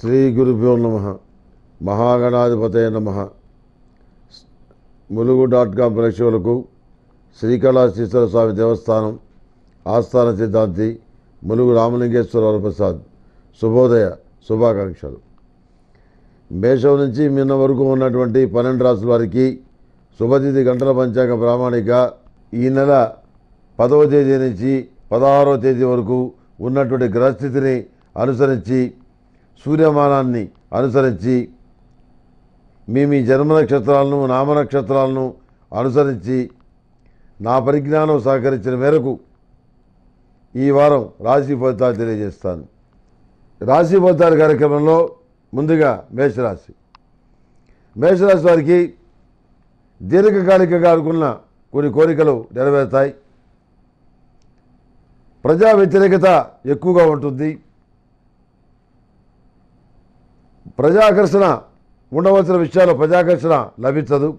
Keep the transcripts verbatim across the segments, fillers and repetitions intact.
శ్రీ గురుభ్యో నమః. మహాగణాధిపతయ నమః. ములుగు డాట్ కామ్ ప్రేక్షకులకు శ్రీకళాశ్రీశ్వర స్వామి దేవస్థానం ఆస్థాన సిద్ధాంతి ములుగు రామలింగేశ్వర వరప్రసాద్ శుభోదయ శుభాకాంక్షలు. మేషం నుంచి నిన్న వరకు ఉన్నటువంటి పన్నెండు రాసుల వారికి శుభతిథి గంటల పంచాంగ ప్రామాణిక ఈ నెల పదవ తేదీ నుంచి పదహారవ తేదీ వరకు ఉన్నటువంటి గ్రహస్థితిని అనుసరించి సూర్యమానాన్ని అనుసరించి మీ మీ జన్మ నక్షత్రాలను నామ నక్షత్రాలను అనుసరించి నా పరిజ్ఞానం సహకరించిన మేరకు ఈ వారం రాశి ఫలితాలు తెలియజేస్తాను. రాశి ఫలితాల కార్యక్రమంలో ముందుగా మేషరాశి. మేషరాశి వారికి దీర్ఘకాలికగా అనుకున్న కొన్ని కోరికలు నెరవేరుతాయి. ప్రజా వ్యతిరేకత ఎక్కువగా ఉంటుంది. ప్రజాకర్షణ ఉండవలసిన విషయాలు ప్రజాకర్షణ లభించదు.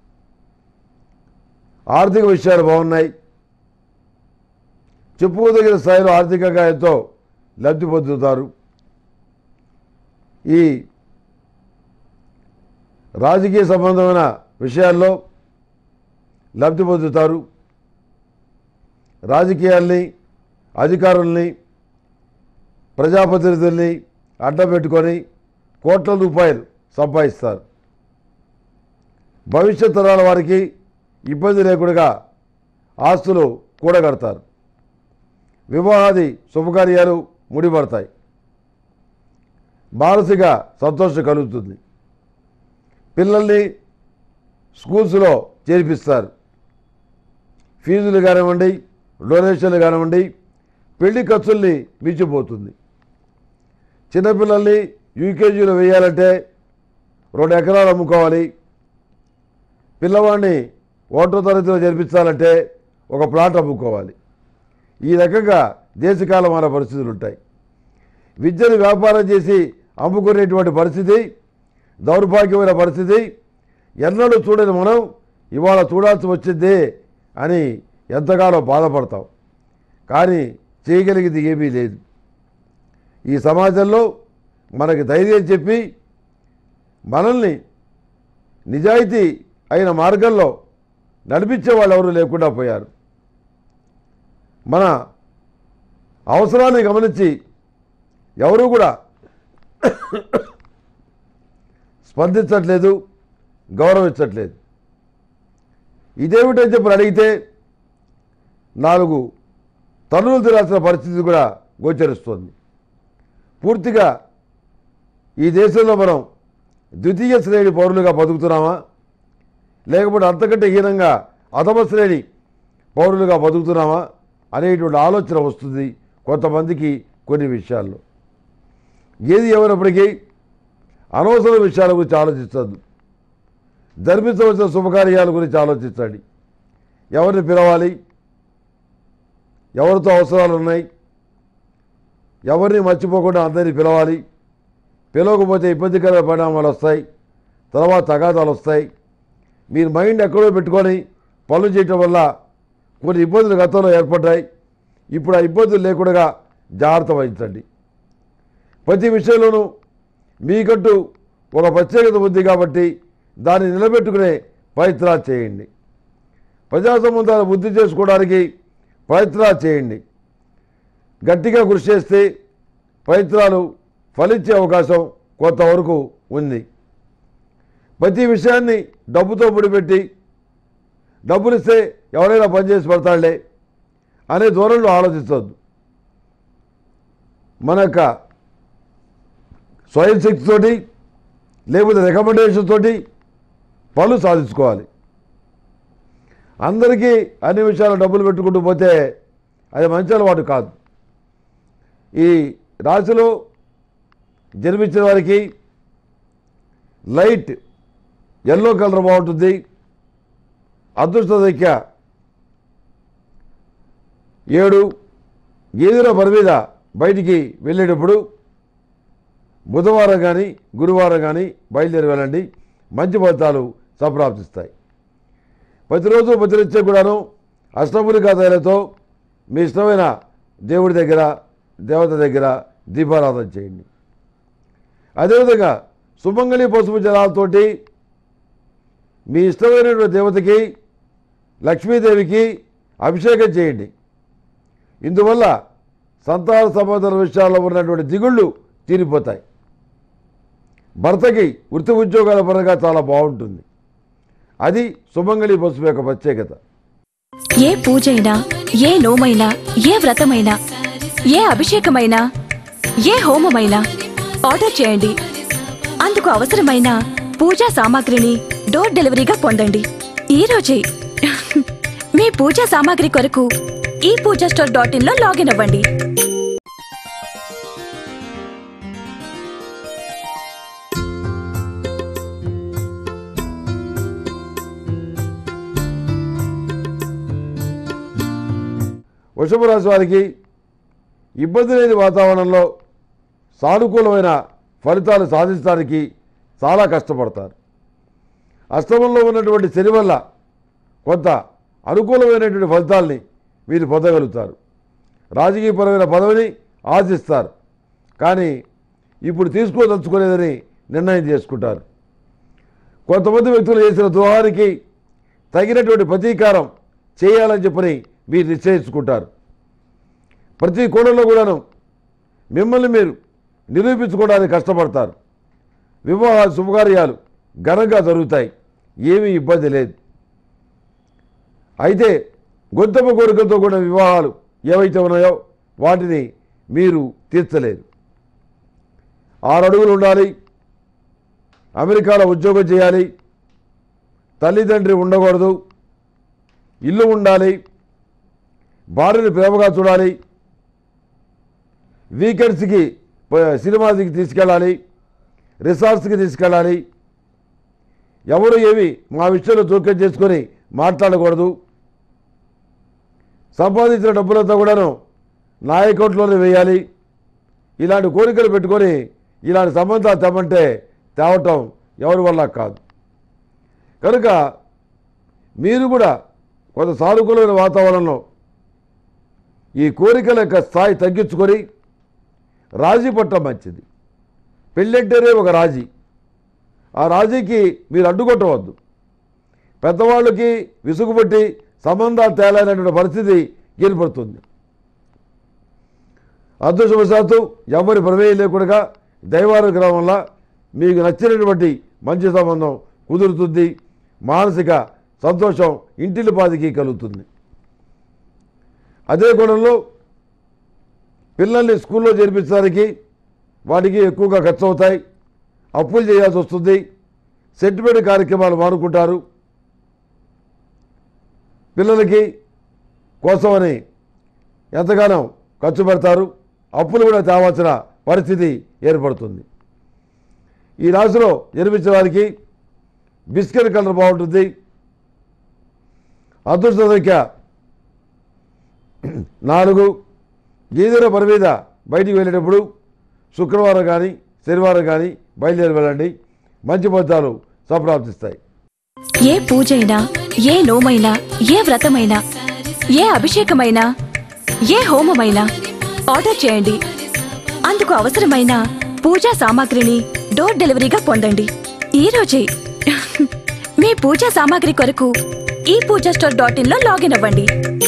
ఆర్థిక విషయాలు బాగున్నాయి. చెప్పుకోదగిన స్థాయిలో ఆర్థికంగా ఎంతో లబ్ధి పొందుతారు. ఈ రాజకీయ సంబంధమైన విషయాల్లో లబ్ధి పొందుతారు. రాజకీయాల్ని అధికారుల్ని ప్రజాప్రతినిధుల్ని అడ్డం పెట్టుకొని కోట్ల రూపాయలు సంపాదిస్తారు. భవిష్యత్ తరాల వారికి ఇబ్బంది లేకుండా ఆస్తులు కూడగడతారు. వివాహాది శుభకార్యాలు ముడిపడతాయి. మానసిక సంతోషం కలుగుతుంది. పిల్లల్ని స్కూల్స్లో చేర్పిస్తారు. ఫీజులు కానివ్వండి, డొనేషన్లు కానివ్వండి, పెళ్లి ఖర్చుల్ని మించిపోతుంది. చిన్నపిల్లల్ని యూకేజీలో వేయాలంటే రెండు ఎకరాలు అమ్ముకోవాలి. పిల్లవాడిని ఒకటో తరగతిలో చేర్పించాలంటే ఒక ప్లాట్ అమ్ముకోవాలి. ఈ రకంగా దేశకాలమాన పరిస్థితులు ఉంటాయి. విద్యను వ్యాపారం చేసి అమ్ముకునేటువంటి పరిస్థితి దౌర్భాగ్యమైన పరిస్థితి ఎన్నడూ చూడని మనం ఇవాళ చూడాల్సి వచ్చింది అని ఎంతగానో బాధపడతాం. కానీ చేయగలిగింది ఏమీ లేదు. ఈ సమాజంలో మనకి ధైర్యం చెప్పి మనల్ని నిజాయితీ అయిన మార్గంలో నడిపించే వాళ్ళు ఎవరు లేకుండా పోయారు. మన అవసరాన్ని గమనించి ఎవరూ కూడా స్పందించట్లేదు, గౌరవించట్లేదు. ఇదేమిటని చెప్పి అడిగితే నాలుగు తన్నులు తినాల్సిన పరిస్థితి కూడా గోచరిస్తుంది. పూర్తిగా ఈ దేశంలో మనం ద్వితీయ శ్రేణి పౌరులుగా బతుకుతున్నామా, లేకపోతే అంతకంటే హీనంగా అధమ శ్రేణి పౌరులుగా బతుకుతున్నామా అనేటువంటి ఆలోచన వస్తుంది కొంతమందికి కొన్ని విషయాల్లో. ఏది ఏమైనప్పటికీ అనవసర విషయాల గురించి ఆలోచించద్దు. జరిపించవలసిన శుభకార్యాల గురించి ఆలోచించండి. ఎవరిని పిలవాలి, ఎవరితో అవసరాలు ఉన్నాయి, ఎవరిని మర్చిపోకుండా అందరినీ పిలవాలి. పిలవకపోతే ఇబ్బందికర పరిణామాలు వస్తాయి, తర్వాత తగాదాలు వస్తాయి. మీరు మైండ్ ఎక్కడో పెట్టుకొని పనులు చేయటం వల్ల కొన్ని ఇబ్బందులు గతంలో ఏర్పడ్డాయి. ఇప్పుడు ఆ ఇబ్బందులు లేకుండా జాగ్రత్త వహించండి. ప్రతి విషయంలోనూ మీకంటూ ఒక ప్రత్యేకత ఉంది కాబట్టి దాన్ని నిలబెట్టుకునే ప్రయత్నాలు చేయండి. ప్రజా సంబంధాలు వృద్ధి చేసుకోవడానికి ప్రయత్నాలు చేయండి. గట్టిగా కృషి చేస్తే ప్రయత్నాలు ఫలించే అవకాశం కొంతవరకు ఉంది. ప్రతి విషయాన్ని డబ్బుతో ముడిపెట్టి డబ్బులు ఇస్తే ఎవరైనా పనిచేసి పడతాడులే అనే ధోరణిలో ఆలోచించవద్దు. మన యొక్క స్వయం శక్తితోటి లేకపోతే రికమెండేషన్ తోటి పనులు సాధించుకోవాలి. అందరికీ అన్ని విషయాలు డబ్బులు పెట్టుకుంటూ పోతే అది మంచి అలవాటు కాదు. ఈ రాశిలో జన్మించిన వారికి లైట్ ఎల్లో కలర్ బాగుంటుంది. అదృష్ట సంఖ్య ఏడు. ఏదైనా పని మీద బయటికి వెళ్ళేటప్పుడు బుధవారం కానీ గురువారం కానీ బయలుదేరి వెళ్ళండి. మంచి ఫలితాలు సంప్రాప్తిస్తాయి. ప్రతిరోజు ప్రతినిత్యం కూడాను అష్టమూలికా తైలతో మీ ఇష్టమైన దేవుడి దగ్గర దేవత దగ్గర దీపారాధన చేయండి. అదేవిధంగా సుమంగళి పసుపు జలాలతోటి మీ ఇష్టమైనటువంటి దేవతకి లక్ష్మీదేవికి అభిషేకం చేయండి. ఇందువల్ల సంతాన సంబంధం విషయాల్లో ఉన్నటువంటి దిగుళ్ళు తీరిపోతాయి. భర్తకి వృత్తి ఉద్యోగాల పరంగా చాలా బాగుంటుంది. అది సుమంగళి పసుపు యొక్క ప్రత్యేకత. ఏ పూజైనా, ఏ నోమైనా, ఏ వ్రతమైనా, ఏ అభిషేకమైనా, ఏ హోమమైనా ఆర్డర్ చేయండి. అందుకు అవసరమైన పూజా సామాగ్రిని డోర్ డెలివరీగా పొందండి. ఈ రోజే మీ పూజా సామాగ్రి కొరకు ఈ పూజా స్టోర్ డాట్ ఇన్ లో లాగిన్ అవ్వండి. వృషభ రాశి వారికి ఇబ్బంది లేని వాతావరణంలో సానుకూలమైన ఫలితాలు సాధించడానికి చాలా కష్టపడతారు. అష్టమంలో ఉన్నటువంటి శని వల్ల కొంత అనుకూలమైనటువంటి ఫలితాల్ని మీరు పొందగలుగుతారు. రాజకీయపరమైన పదవిని ఆశిస్తారు, కానీ ఇప్పుడు తీసుకోదలుచుకునేదని నిర్ణయం చేసుకుంటారు. కొంతమంది వ్యక్తులు చేసిన ద్రోహానికి తగినటువంటి ప్రతీకారం చేయాలని చెప్పని మీరు నిశ్చయించుకుంటారు. ప్రతి కోణంలో కూడాను మిమ్మల్ని మీరు నిరూపించుకోవడానికి కష్టపడతారు. వివాహ శుభకార్యాలు ఘనంగా జరుగుతాయి, ఏమీ ఇబ్బంది లేదు. అయితే గొంతమ్మ కోరికలతో కూడిన వివాహాలు ఏవైతే ఉన్నాయో వాటిని మీరు తీర్చలేరు. ఆరు అడుగులు ఉండాలి, అమెరికాలో ఉద్యోగం చేయాలి, తల్లిదండ్రి ఉండకూడదు, ఇల్లు ఉండాలి, భార్యను ప్రేమగా చూడాలి, వీకెండ్స్కి సినిమాకి తీసుకెళ్ళాలి, రిసార్ట్స్కి తీసుకెళ్ళాలి, ఎవరు ఏమి మా విషయంలో జోక్యం చేసుకొని మాట్లాడకూడదు, సంపాదించిన డబ్బులంతా కూడాను నా అకౌంట్లోనే వేయాలి, ఇలాంటి కోరికలు పెట్టుకొని ఇలాంటి సంబంధాలు తెమ్మంటే తేవటం ఎవరి వల్ల కాదు. కనుక మీరు కూడా కొంత సానుకూలమైన వాతావరణంలో ఈ కోరికల యొక్క స్థాయి తగ్గించుకొని రాజీ పట్టడం మంచిది. పెళ్ళంటేనే ఒక రాజీ, ఆ రాజీకి మీరు అడ్డుకొట్టవద్దు. పెద్దవాళ్ళకి విసుగుబట్టి సంబంధాలు తేలైనటువంటి పరిస్థితి ఏర్పడుతుంది. అదృష్టవశాత్తు ఎవరి ప్రమేయం లేకుండా దైవానుగ్రహం వల్ల మీకు నచ్చినటువంటి మంచి సంబంధం కుదురుతుంది. మానసిక సంతోషం ఇంటిల్లిపాదికి కలుగుతుంది. అదే కోణంలో పిల్లల్ని స్కూల్లో చేర్పించడానికి వాటికి ఎక్కువగా ఖర్చు అవుతాయి, అప్పులు చేయాల్సి వస్తుంది, సెటిల్మెంట్ కార్యక్రమాలు మానుకుంటారు. పిల్లలకి కోసమని ఎంతగానో ఖర్చు పెడతారు, అప్పులు కూడా తేవాల్సిన పరిస్థితి ఏర్పడుతుంది. ఈ రాశిలో జన్మించిన వారికి బిస్కెట్ కలర్ బాగుంటుంది. అదృష్ట సంఖ్య నాలుగు. ఏదైనా పని మీద బయటికి వెళ్ళేటప్పుడు శుక్రవారం కానీ శనివారం కానీ బయలుదేరి వెళ్ళండి, మంచి ఫలితాలు సంప్రాప్తిస్తాయి. ఏ పూజైనా, ఏ నోమైనా, ఏ వ్రతమైనా, ఏ అభిషేకమైనా, ఏ హోమమైనా ఆర్డర్ చేయండి. అందుకు అవసరమైన పూజా సామాగ్రిని డోర్ డెలివరీగా పొందండి. ఈ రోజే మీ పూజా సామాగ్రి కొరకు ఈ పూజా స్టోర్ డాట్ ఇన్ లో లాగిన్ అవ్వండి.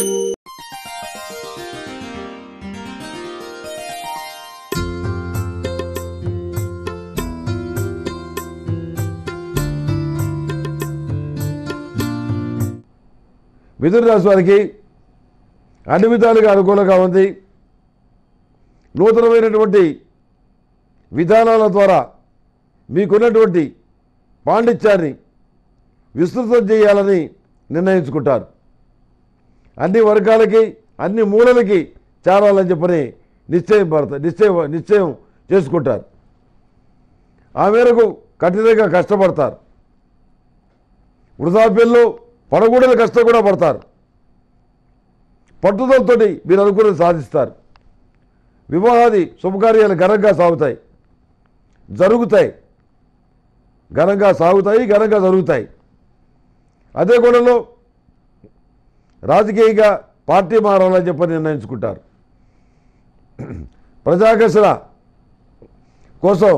మిథున రాశి వారికి అన్ని విధాలుగా అనుకూలంగా ఉంది. నూతనమైనటువంటి విధానాల ద్వారా మీకున్నటువంటి పాండిత్యాన్ని విస్తృతం చేయాలని నిర్ణయించుకుంటారు. అన్ని వర్గాలకి అన్ని మూలలకి చేరాలని చెప్పని నిశ్చయం పడతారు నిశ్చయం నిశ్చయం చేసుకుంటారు. ఆ మేరకు కఠినంగా కష్టపడతారు. వృద్ధాప్యంలో పడకూడని కష్టం కూడా పడతారు. పట్టుదలతో మీరు అనుకున్నది సాధిస్తారు. వివాహాది శుభకార్యాలు ఘనంగా సాగుతాయి జరుగుతాయి ఘనంగా సాగుతాయి ఘనంగా జరుగుతాయి. అదే కోణంలో రాజకీయంగా పార్టీ మారాలని చెప్పని నిర్ణయించుకుంటారు. ప్రజాకర్షణ కోసం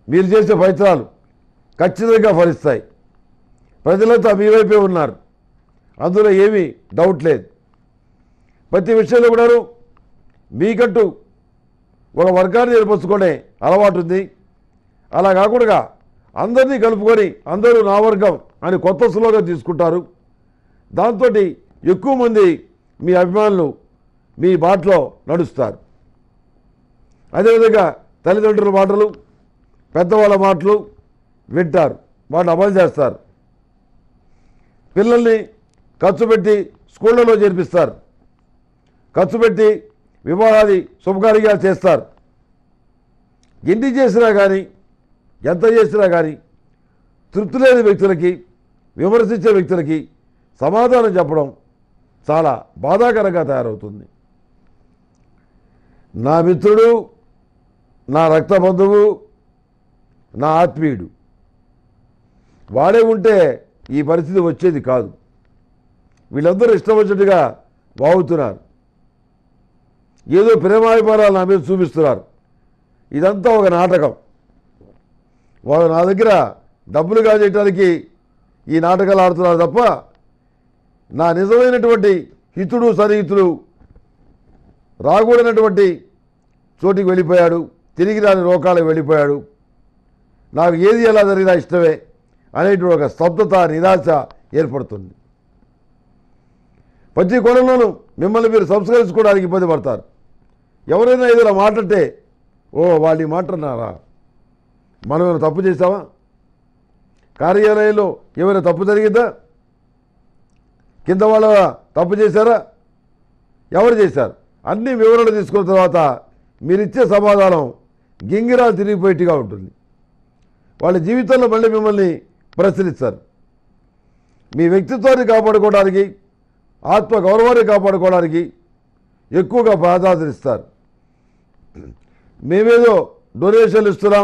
మీరు చేసే ప్రయత్నాలు ఖచ్చితంగా ఫలిస్తాయి. ప్రజలంతా మీ వైపే ఉన్నారు, అందులో ఏమీ డౌట్ లేదు. ప్రతి విషయంలో కూడాను మీకంటూ ఒక వర్గాన్ని ఏర్పరచుకునే అలవాటు ఉంది. అలా కాకుండా అందరినీ కలుపుకొని అందరూ నా వర్గం అని కొత్త స్లోగన్ తీసుకుంటారు. దాంతో ఎక్కువ మంది మీ అభిమానులు మీ బాటలో నడుస్తారు. అదేవిధంగా తల్లిదండ్రుల మాటలు, పెద్దవాళ్ళ మాటలు వింటారు, వాటిని అమలు చేస్తారు. పిల్లల్ని ఖర్చు పెట్టి స్కూళ్ళలో చేర్పిస్తారు, ఖర్చు పెట్టి వివాహాది శుభకార్యాలు చేస్తారు. ఎన్ని చేసినా కానీ, ఎంత చేసినా కానీ తృప్తి లేని వ్యక్తులకి, విమర్శించే వ్యక్తులకి సమాధానం చెప్పడం చాలా బాధాకరంగా తయారవుతుంది. నా మిత్రుడు, నా రక్త బంధువు, నా ఆత్మీయుడు వాడే ఉంటే ఈ పరిస్థితి వచ్చేది కాదు. వీళ్ళందరూ ఇష్టం వచ్చినట్టుగా వాగుతున్నారు, ఏదో ప్రేమాభిమానాలు నా మీద చూపిస్తున్నారు. ఇదంతా ఒక నాటకం. వాళ్ళు నా దగ్గర డబ్బులు కాజేయటానికి ఈ నాటకాలు ఆడుతున్నారు తప్ప నా నిజమైనటువంటి హితుడు సన్నిహితుడు రాకూడనటువంటి చోటికి వెళ్ళిపోయాడు, తిరిగి రాని లోకాలకు వెళ్ళిపోయాడు, నాకు ఏది ఎలా జరిగినా ఇష్టమే అనేటువంటి ఒక స్తబ్దత, నిరాశ ఏర్పడుతుంది. ప్రతి కోణంలోనూ మిమ్మల్ని మీరు సంస్కరించుకోవడానికి ఇబ్బంది పడతారు. ఎవరైనా ఏదైనా మాట్లాడితే, ఓ వాళ్ళు మాట్లాడినారా, మనం ఏమైనా తప్పు చేసామా, కార్యాలయంలో ఏమైనా తప్పు జరిగిందా, కింద వాళ్ళ తప్పు చేశారా, ఎవరు చేశారు, అన్ని వివరాలు తీసుకున్న తర్వాత మీరిచ్చే సమాధానం గింగిరాలు తిరిగిపోయేట్టుగా ఉంటుంది. వాళ్ళ జీవితంలో మళ్ళీ మిమ్మల్ని ప్రశ్నిస్తారు. మీ వ్యక్తిత్వాన్ని కాపాడుకోవడానికి, ఆత్మ గౌరవాన్ని కాపాడుకోవడానికి ఎక్కువగా ప్రాధాన్యత ఇస్తారు. మేమేదో డొనేషన్లు ఇస్తున్నాం,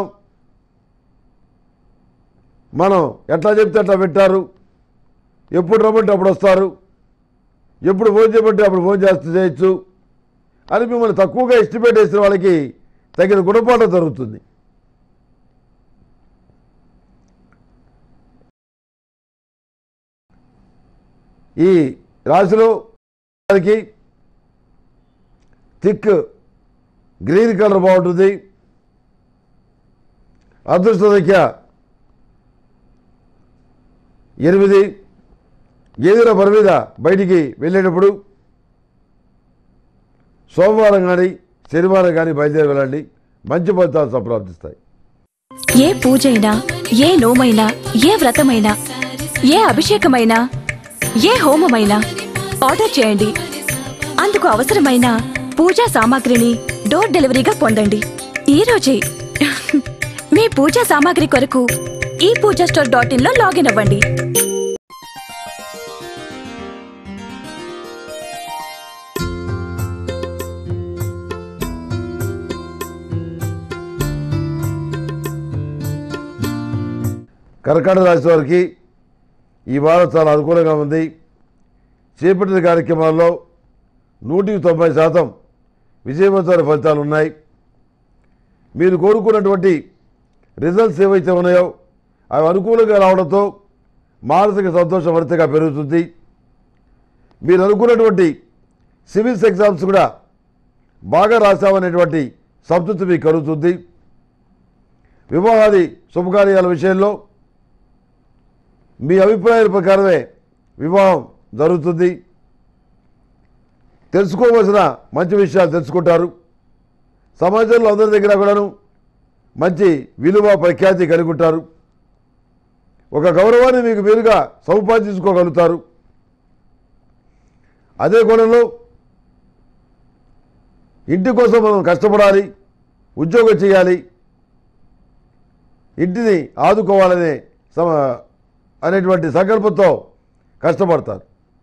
మనం ఎట్లా చెప్తే అట్లా పెట్టారు, ఎప్పుడు రమ్మంటే అప్పుడు వస్తారు, ఎప్పుడు ఫోన్ చేయమంటే అప్పుడు ఫోన్ చేస్తూ చేయొచ్చు అని మిమ్మల్ని తక్కువగా ఎస్టిమేట్ వేసిన వాళ్ళకి తగిన గుణపాఠం జరుగుతుంది. ఈ రాశిలో థిక్ గ్రీన్ కలర్ బాగుంటుంది. అదృష్ట సంఖ్య ఎనిమిది. ఏదైనా పని మీద బయటికి వెళ్ళేటప్పుడు సోమవారం కానీ శనివారం కానీ బయలుదేరి వెళ్ళండి, మంచి ఫలితాలు సంప్రాప్తిస్తాయి. ఏ పూజైనా, ఏ నోమైనా, ఏ వ్రతమైనా, ఏ అభిషేకమైనా, ఏ హోమమైనా ఆర్డర్ చేయండి. అందుకు అవసరమైన పూజా సామాగ్రిని డోర్ డెలివరీగా పొందండి ఈ రోజే. మీ పూజా సామాగ్రి కొరకు ఈ పూజా స్టోర్ డాట్ ఇన్ లో లాగిన్ అవ్వండి. కర్కాటక రాశి వారికి ఈ వారం చాలా అనుకూలంగా ఉంది. చేపట్టిన కార్యక్రమాల్లో నూటికి తొంభై శాతం విజయవంతమైన ఫలితాలు ఉన్నాయి. మీరు కోరుకున్నటువంటి రిజల్ట్స్ ఏవైతే ఉన్నాయో అవి అనుకూలంగా రావడంతో మానసిక సంతోషం మరింతగా పెరుగుతుంది. మీరు అనుకున్నటువంటి సివిల్స్ ఎగ్జామ్స్ కూడా బాగా రాశామనేటువంటి సంతృప్తి మీకు కలుగుతుంది. వివాహాది శుభకార్యాల విషయంలో మీ అభిప్రాయాల ప్రకారమే వివాహం జరుగుతుంది. తెలుసుకోవలసిన మంచి విషయాలు తెలుసుకుంటారు. సమాజంలో అందరి దగ్గర కూడాను మంచి విలువ ప్రఖ్యాతి కలిగి ఉంటారు. ఒక గౌరవాన్ని మీకు మీరుగా సంపాదించుకోగలుగుతారు. అదే కోణంలో ఇంటి కోసం మనం కష్టపడాలి, ఉద్యోగం చేయాలి, ఇంటిని ఆదుకోవాలనే సమ అనేటువంటి సంకల్పంతో కష్టపడతారు.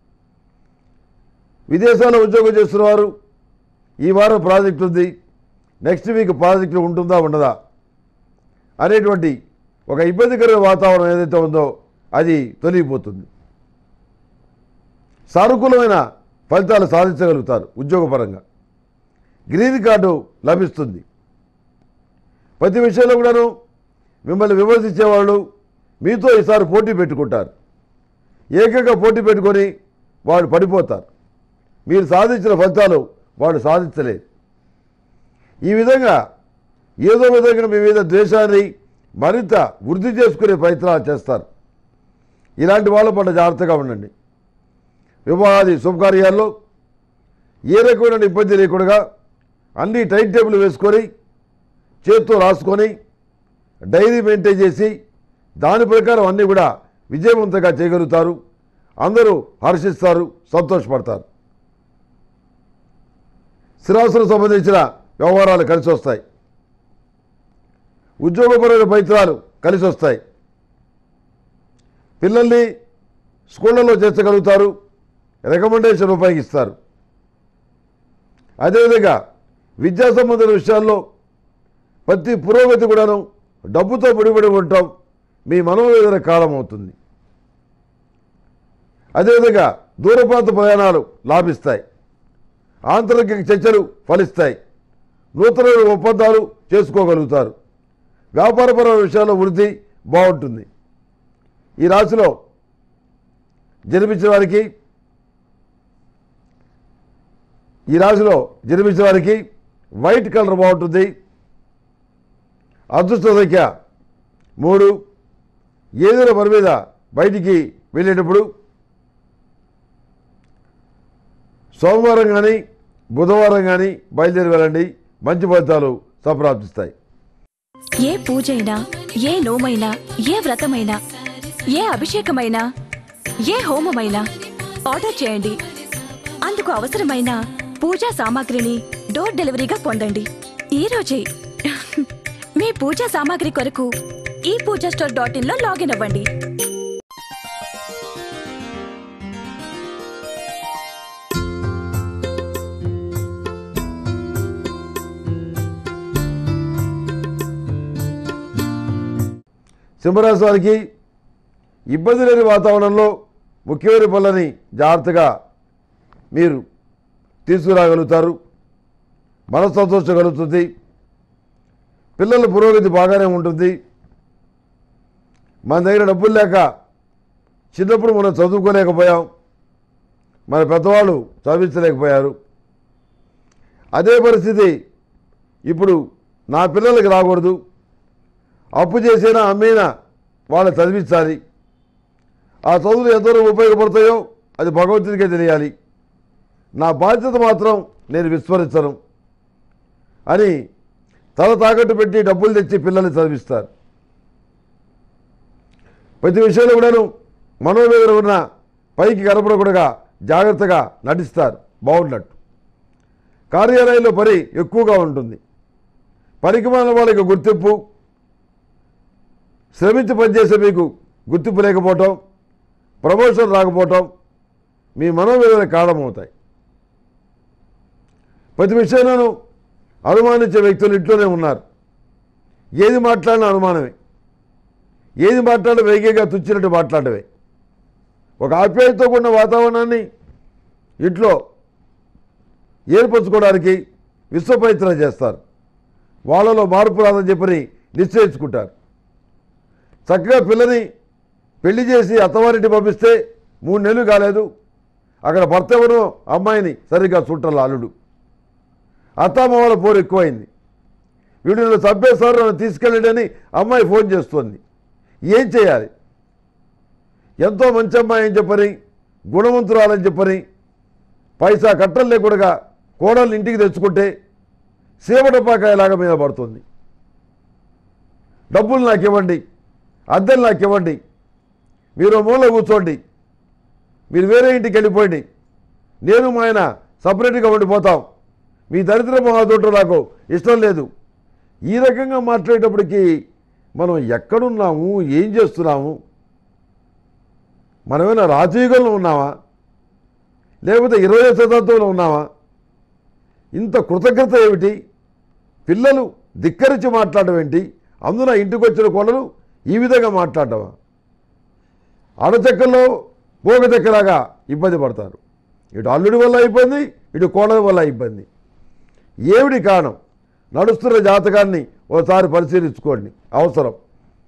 విదేశాల్లో ఉద్యోగం చేస్తున్నవారు ఈ వారం ప్రాజెక్ట్ ఉంది, నెక్స్ట్ వీక్ ప్రాజెక్టు ఉంటుందా ఉండదా అనేటువంటి ఒక ఇబ్బందికరమైన వాతావరణం ఏదైతే ఉందో అది తొలగిపోతుంది. సానుకూలమైన ఫలితాలు సాధించగలుగుతారు. ఉద్యోగపరంగా గ్రీన్ కార్డు లభిస్తుంది. ప్రతి విషయంలో కూడాను మిమ్మల్ని విమర్శించేవాళ్ళు మీతో ఈసారి పోటీ పెట్టుకుంటారు. ఏకంగా పోటీ పెట్టుకొని వాళ్ళు పడిపోతారు. మీరు సాధించిన ఫలితాలు వాళ్ళు సాధించలేదు. ఈ విధంగా ఏదో విధంగా మీ మీద ద్వేషాన్ని మరింత వృద్ధి చేసుకునే ప్రయత్నాలు చేస్తారు. ఇలాంటి వాళ్ళ పట్ల జాగ్రత్తగా ఉండండి. వివాహాది శుభకార్యాల్లో ఏ రకమైన ఇబ్బంది లేకుండా అన్ని టైం టేబుల్ వేసుకొని చేత్తో రాసుకొని డైరీ మెయింటైన్ చేసి దాని ప్రకారం అన్నీ కూడా విజయవంతంగా చేయగలుగుతారు. అందరూ హర్షిస్తారు, సంతోషపడతారు. స్థిరాస్తులకు సంబంధించిన వ్యవహారాలు కలిసి వస్తాయి. ఉద్యోగపరమైన ప్రయత్నాలు కలిసి వస్తాయి. పిల్లల్ని స్కూళ్ళలో చేర్చగలుగుతారు, రికమెండేషన్ ఉపయోగిస్తారు. అదేవిధంగా విద్యా సంబంధించిన విషయాల్లో ప్రతి పురోగతి కూడాను డబ్బుతో ముడిపడి ఉండటం మీ మనోవేదన కాలం అవుతుంది. అదేవిధంగా దూర ప్రాంత ప్రయాణాలు లాభిస్తాయి. ఆంతరిక చర్చలు ఫలిస్తాయి. నూతన ఒప్పందాలు చేసుకోగలుగుతారు. వ్యాపారపరమైన విషయాల్లో వృద్ధి బాగుంటుంది. ఈ రాశిలో జన్మించిన వారికి ఈ రాశిలో జన్మించిన వారికి వైట్ కలర్ బాగుంటుంది. అదృష్ట సంఖ్య మూడు. ఏదైనా పని మీద బయటికి వెళ్ళేటప్పుడు సోమవారం కానీ బుధవారం కానీ బయలుదేరి వెళ్ళండి. మంచి ఫలితాలు సంప్రాప్తిస్తాయి. ఏ పూజైనా, ఏ నోమైనా, ఏ వ్రతమైనా, ఏ అభిషేకమైనా, ఏ హోమమైనా ఆర్డర్ చేయండి. అందుకు అవసరమైన పూజా సామాగ్రిని డోర్ డెలివరీగా పొందండి ఈ రోజే. మీ పూజా సామాగ్రి కొరకు ఈ పూజా స్టోర్ డాట్ ఇన్ లో లాగిన్ అవ్వండి. సింహరాశి వారికి ఇబ్బంది లేని వాతావరణంలో ముఖ్యమైన పనులని జాగ్రత్తగా మీరు తీసుకురాగలుగుతారు. మనస్సంతోషం కలుగుతుంది. పిల్లల పురోగతి బాగానే ఉంటుంది. మన దగ్గర డబ్బులు లేక చిన్నప్పుడు మనం చదువుకోలేకపోయాం, మన పెద్దవాళ్ళు చదివించలేకపోయారు. అదే పరిస్థితి ఇప్పుడు నా పిల్లలకి రాకూడదు. అప్పు చేసినా అమ్మినా వాళ్ళు చదివించాలి. ఆ చదువులు ఎంతవరకు ఉపయోగపడతాయో అది భగవంతుడికే తెలియాలి. నా బాధ్యత మాత్రం నేను విస్మరించను అని తల తాకట్టు పెట్టి డబ్బులు తెచ్చి పిల్లల్ని చదివిస్తారు. ప్రతి విషయంలో కూడాను మనోవేదన ఉన్న పైకి కనపడకుండా జాగ్రత్తగా నటిస్తారు బాగున్నట్టు. కార్యాలయంలో పని ఎక్కువగా ఉంటుంది. పనికి మాలిన వాళ్ళకి గుర్తింపు, శ్రమించి పనిచేసే మీకు గుర్తింపు లేకపోవటం, ప్రమోషన్ రాకపోవటం మీ మనోవేదన కారణమవుతాయి. ప్రతి విషయంలోనూ అనుమానించే వ్యక్తులు ఇంట్లోనే ఉన్నారు. ఏది మాట్లాడినా అనుమానమే. ఏది మాట్లాడినా వేగంగా తుచ్చినట్టు మాట్లాడవే. ఒక ఆప్యాయతతో కూడిన వాతావరణాన్ని ఇంట్లో ఏర్పరచుకోవడానికి విశ్వ ప్రయత్నం చేస్తారు. వాళ్ళలో మార్పు రాదని చెప్పని నిశ్చయించుకుంటారు. చక్కగా పిల్లని పెళ్లి చేసి అత్తవారింటి పంపిస్తే మూడు నెలలు కాలేదు, అక్కడ భర్త ఎవరో అమ్మాయిని సరిగ్గా చుట్టాల అల్లుడు. అత్తమామల పోరు ఎక్కువైంది. వీడు నన్ను చంపేస్తారు, నన్ను తీసుకెళ్ళడని అమ్మాయి ఫోన్ చేస్తుంది. ఏం చేయాలి? ఎంతో మంచి అమ్మాయి అని చెప్పని, గుణవంతురాలని చెప్పని, పైసా కట్టలు లేకుండా కోడల్ని ఇంటికి తెచ్చుకుంటే సేవటపాకాయలాగా మీద పడుతుంది. డబ్బులు నాకు ఇవ్వండి, అద్దెలు నాకు ఇవ్వండి, మీరు మూల కూర్చోండి, మీరు వేరే ఇంటికి వెళ్ళిపోండి, నేను మా ఆయన సపరేట్గా ఉండిపోతాం, మీ దరిద్ర మహాదోటు నాకు ఇష్టం లేదు. ఈ రకంగా మాట్లాడేటప్పటికీ మనం ఎక్కడున్నాము, ఏం చేస్తున్నాము? మనమేమైనా రాజయుగంలో ఉన్నామా, లేకపోతే ఇరవై శతాబ్దంలో ఉన్నామా? ఇంత కృతజ్ఞత ఏమిటి? పిల్లలు ధిక్కరించి మాట్లాడడం ఏంటి? అందున ఇంటికి వచ్చిన కోడలు ఈ విధంగా మాట్లాడటమా? అడచెక్కల్లో పోగచెక్కలాగా ఇబ్బంది పడతారు. ఇటు అల్లుడి వల్ల ఇబ్బంది, ఇటు కోడల వల్ల ఇబ్బంది. ఏమిటి కారణం? నడుస్తున్న జాతకాన్ని ఓసారి పరిశీలించుకోండి అవసరం.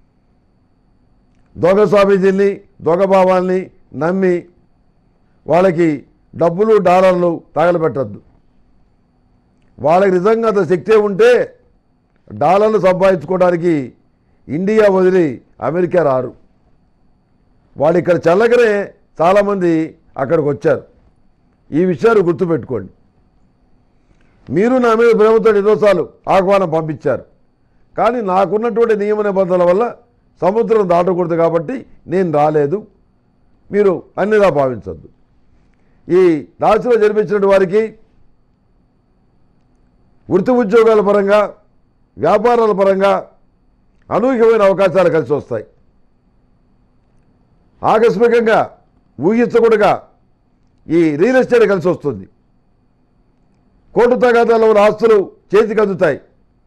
దొంగ స్వామీజీల్ని దొంగ భావాల్ని నమ్మి వాళ్ళకి డబ్బులు డాలర్లు తగలబెట్టద్దు. వాళ్ళకి నిజంగా అంత శక్తి ఉంటే డాలర్లు సంపాదించుకోవడానికి ఇండియా వదిలి అమెరికా రారు. వాళ్ళు ఇక్కడ చల్లగానే చాలామంది అక్కడికి వచ్చారు. ఈ విషయాలు గుర్తుపెట్టుకోండి. మీరు నా మీద ప్రేమతో ఎన్నోసార్లు ఆహ్వానం పంపించారు, కానీ నాకున్నటువంటి నియమ నిబంధనల వల్ల సముద్రం దాటకూడదు కాబట్టి నేను రాలేదు. మీరు అన్నిలా భావించద్దు. ఈ రాశిలో జన్మించిన వారికి వృత్తి ఉద్యోగాల పరంగా వ్యాపారాల పరంగా అనూహ్యమైన అవకాశాలు కలిసి వస్తాయి. ఆకస్మికంగా ఊహించకూడగా ఈ రియల్ ఎస్టేట్ కలిసి వస్తుంది. కోర్టు తగాదాలో ఉన్న ఆస్తులు చేతికి అందుతాయి.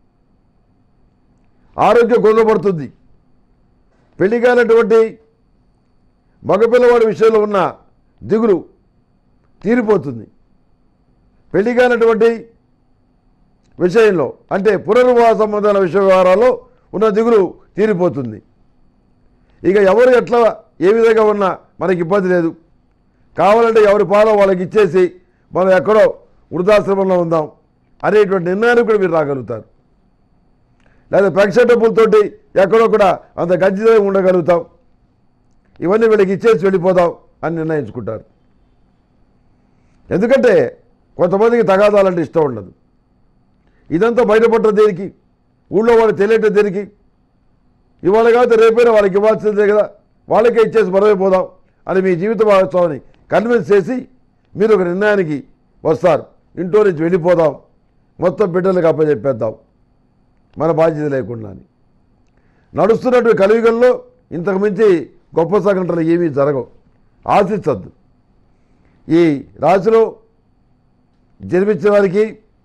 ఆరోగ్యం కుదరబడుతుంది. పెళ్లి కానటువంటి మగపిల్లవాడి విషయంలో ఉన్న దిగులు తీరిపోతుంది. పెళ్లి కానటువంటి విషయంలో అంటే పునర్వివాహ సంబంధాల విషయ వ్యవహారాల్లో ఉన్న దిగులు తీరిపోతుంది. ఇక ఎవరు ఎట్లా ఏ విధంగా ఉన్నా మనకి ఇబ్బంది లేదు. కావాలంటే ఎవరి పాలో వాళ్ళకి ఇచ్చేసి మనం ఎక్కడో వృద్ధాశ్రమంలో ఉందాం అనేటువంటి నిర్ణయానికి కూడా మీరు రాగలుగుతారు. లేదా పెన్షన్ డబ్బులతోటి ఎక్కడో కూడా అంత గంజితంగా ఉండగలుగుతాం. ఇవన్నీ వీళ్ళకి ఇచ్చేసి వెళ్ళిపోదాం అని నిర్ణయించుకుంటారు. ఎందుకంటే కొంతమందికి తగాదాలంటే ఇష్టం ఉండదు. ఇదంతా బయటపడ్డ దేనికి, ఊళ్ళో వాళ్ళు తెలియటం దేనికి? ఇవాళ కాకపోతే రేపైనా వాళ్ళకి ఇవ్వాల్సిందే కదా, వాళ్ళకే ఇచ్చేసి మరవైపోదాం అని మీ జీవిత భాగస్వామిని కన్విన్స్ చేసి మీరు ఒక నిర్ణయానికి వస్తారు. ఇంట్లో నుంచి వెళ్ళిపోదాం, మొత్తం బిడ్డలకు అప్పచెప్పేద్దాం మన బాధ్యత లేకుండా అని. నడుస్తున్నటువంటి కలియుగంలో ఇంతకు మించి గొప్ప సంఘటనలు ఏమీ జరగవు. ఆశించద్దు. ఈ రాశిలో జన్మించిన వారికి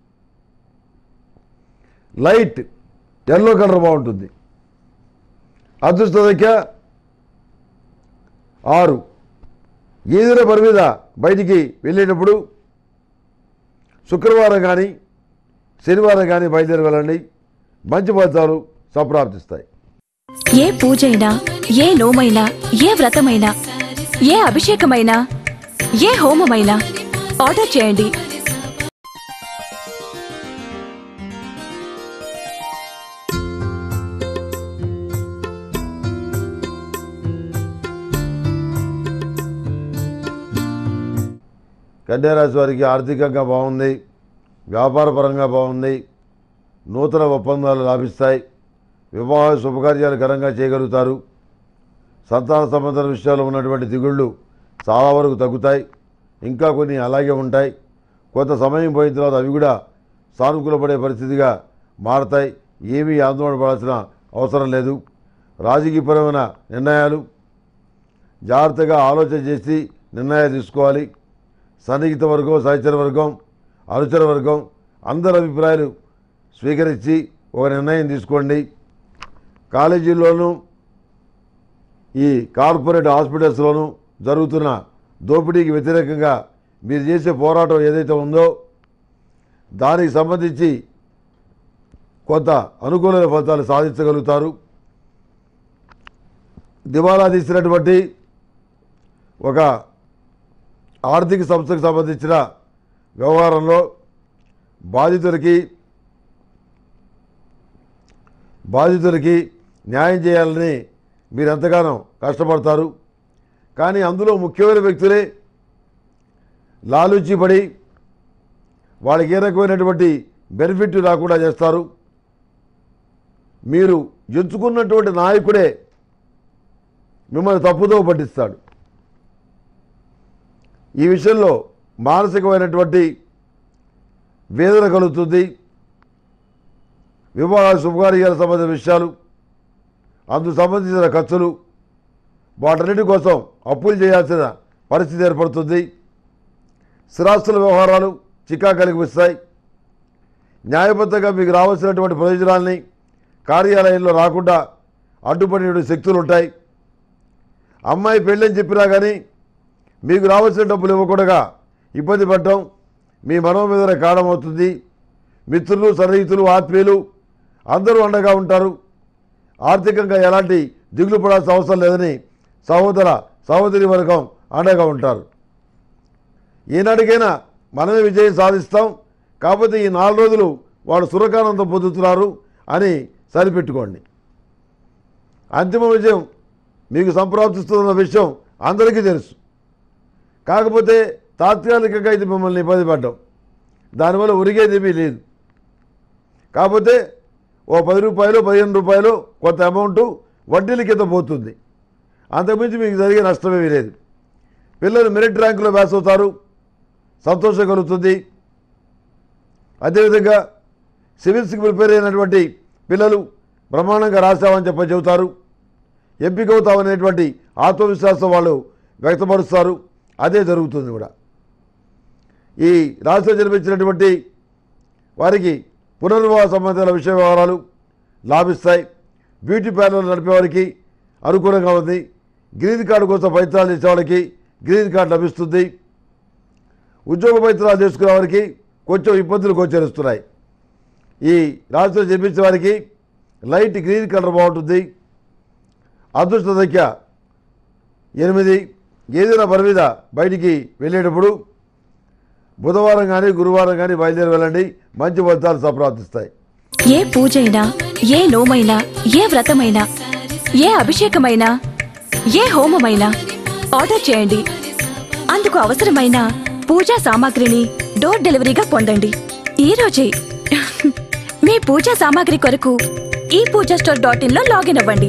లైట్ ఎల్లో కలర్ బాగుంటుంది. అదృష్ట సంఖ్య ఆరు. ఏదైనా పని మీద బయటికి వెళ్ళేటప్పుడు శుక్రవారం కానీ శనివారం కానీ బయలుదేరి వెళ్ళండి. మంచి ఫలితాలు సంప్రాప్తిస్తాయి. ఏ పూజైనా, ఏ నోమైనా, ఏ వ్రతమైనా, ఏ అభిషేకమైనా, ఏ హోమమైనా ఆర్డర్ చేయండి. కన్యారాశి వారికి ఆర్థికంగా బాగుంది, వ్యాపారపరంగా బాగుంది, నూతన ఒప్పందాలు లాభిస్తాయి, వివాహ శుభకార్యాలు ఘనంగా చేయగలుగుతారు. సంతాన సంబంధం విషయాల్లో ఉన్నటువంటి దిగుళ్ళు చాలా వరకు తగ్గుతాయి. ఇంకా కొన్ని అలాగే ఉంటాయి. కొంత సమయం పోయిన తర్వాత అవి కూడా సానుకూలపడే పరిస్థితిగా మారతాయి. ఏమీ ఆందోళన పడాల్సిన అవసరం లేదు. రాజకీయపరమైన నిర్ణయాలు జాగ్రత్తగా ఆలోచన చేసి నిర్ణయాలు తీసుకోవాలి. సన్నిహిత వర్గం, సహచర వర్గం, అనుచర వర్గం అందరి అభిప్రాయాలు స్వీకరించి ఒక నిర్ణయం తీసుకోండి. కాలేజీల్లోనూ ఈ కార్పొరేట్ హాస్పిటల్స్లోనూ జరుగుతున్న దోపిడీకి వ్యతిరేకంగా మీరు చేసే పోరాటం ఏదైతే ఉందో దానికి సంబంధించి కొంత అనుకూలమైన ఫలితాలు సాధించగలుగుతారు. దివాలా తీసినటువంటి ఒక ఆర్థిక సంస్థకు సంబంధించిన వ్యవహారంలో బాధితులకి బాధితులకి న్యాయం చేయాలని మీరు ఎంతగానో కష్టపడతారు. కానీ అందులో ముఖ్యమైన వ్యక్తులే లాలూచి పడి వాళ్ళకి ఏ రకమైనటువంటి బెనిఫిట్ రాకుండా చేస్తారు. మీరు ఎంచుకున్నటువంటి నాయకుడే మిమ్మల్ని తప్పుదో పట్టిస్తాడు. ఈ విషయంలో మానసికమైనటువంటి వేదన కలుగుతుంది. వివాహ శుభకార్యాలకు సంబంధించిన విషయాలు, అందుకు సంబంధించిన ఖర్చులు, వాటన్నిటి కోసం అప్పులు చేయాల్సిన పరిస్థితి ఏర్పడుతుంది. స్థిరాస్తుల వ్యవహారాలు చిక్కా కలిగిస్తాయి. న్యాయబద్ధంగా మీకు రావాల్సినటువంటి ప్రయోజనాల్ని కార్యాలయంలో రాకుండా అడ్డుపడిన శక్తులు ఉంటాయి. అమ్మాయి పెళ్ళని చెప్పినా కానీ మీకు రావాల్సిన డబ్బులు ఇవ్వకుండా ఇబ్బంది పడటం మీ మనోవేదన కారణమవుతుంది. మిత్రులు, సన్నిహితులు, ఆత్మీయులు అందరూ అండగా ఉంటారు. ఆర్థికంగా ఎలాంటి దిగులు పడాల్సిన అవసరం లేదని సహోదర సహోదరి వర్గం అండగా ఉంటారు. ఈనాటికైనా మనమే విజయం సాధిస్తాం, కాకపోతే ఈ నాలుగు రోజులు వాళ్ళు సురకానందం పొందుతున్నారు అని సరిపెట్టుకోండి. అంతిమ విజయం మీకు సంప్రాప్తిస్తున్న విషయం అందరికీ తెలుసు. కాకపోతే తాత్కాలికంగా ఇది మిమ్మల్ని ఇబ్బంది పడ్డాం, దానివల్ల ఉరిగేదేమీ లేదు. కాకపోతే ఓ పది రూపాయలు పదిహేను రూపాయలు కొంత అమౌంట్ వడ్డీల కింద పోతుంది, అంతకుమించి మీకు జరిగే నష్టమేమీ లేదు. పిల్లలు మెరిట్ ర్యాంకులో పాస్ అవుతారు, సంతోషం కలుగుతుంది. అదేవిధంగా సివిల్స్కి ప్రిపేర్ అయినటువంటి పిల్లలు బ్రహ్మాండంగా రాసామని చెప్పి చెబుతారు. ఎంపిక అవుతామనేటువంటి ఆత్మవిశ్వాసం వాళ్ళు వ్యక్తపరుస్తారు. అదే జరుగుతుంది కూడా. ఈ రాశిలో జన్మించినటువంటి వారికి పునర్వివాహ సంబంధాల విషయ వ్యవహారాలు లాభిస్తాయి. బ్యూటీ పార్లర్ నడిపే వారికి అనుకూలంగా ఉంది. గ్రీన్ కార్డు కోసం ప్రయత్నాలు చేసే వాళ్ళకి గ్రీన్ కార్డు లభిస్తుంది. ఉద్యోగ ప్రయత్నాలు చేసుకునే వారికి కొంచెం ఇబ్బందులు గోచరిస్తున్నాయి. ఈ రాశిలో జన్మించిన వారికి లైట్ గ్రీన్ కలర్ బాగుంటుంది. అదృష్ట సంఖ్య ఎనిమిది. ఏదైనా పని మీద బయటికి వెళ్ళేటప్పుడు బుధవారం కానీ గురువారం కానీ బయలుదేరి వెళ్ళండి, మంచి ఫలితాలు సంప్రాప్తిస్తాయి. ఏ పూజైనా, ఏ నోమైనా, ఏ వ్రతమైనా, ఏ అభిషేకమైనా, ఏ హోమమైనా ఆర్డర్ చేయండి. అందుకు అవసరమైన పూజా సామాగ్రిని డోర్ డెలివరీగా పొందండి ఈ రోజే. మీ పూజా సామాగ్రి కొరకు ఈ పూజా స్టోర్ డాట్ ఇన్ లో లాగిన్ అవ్వండి.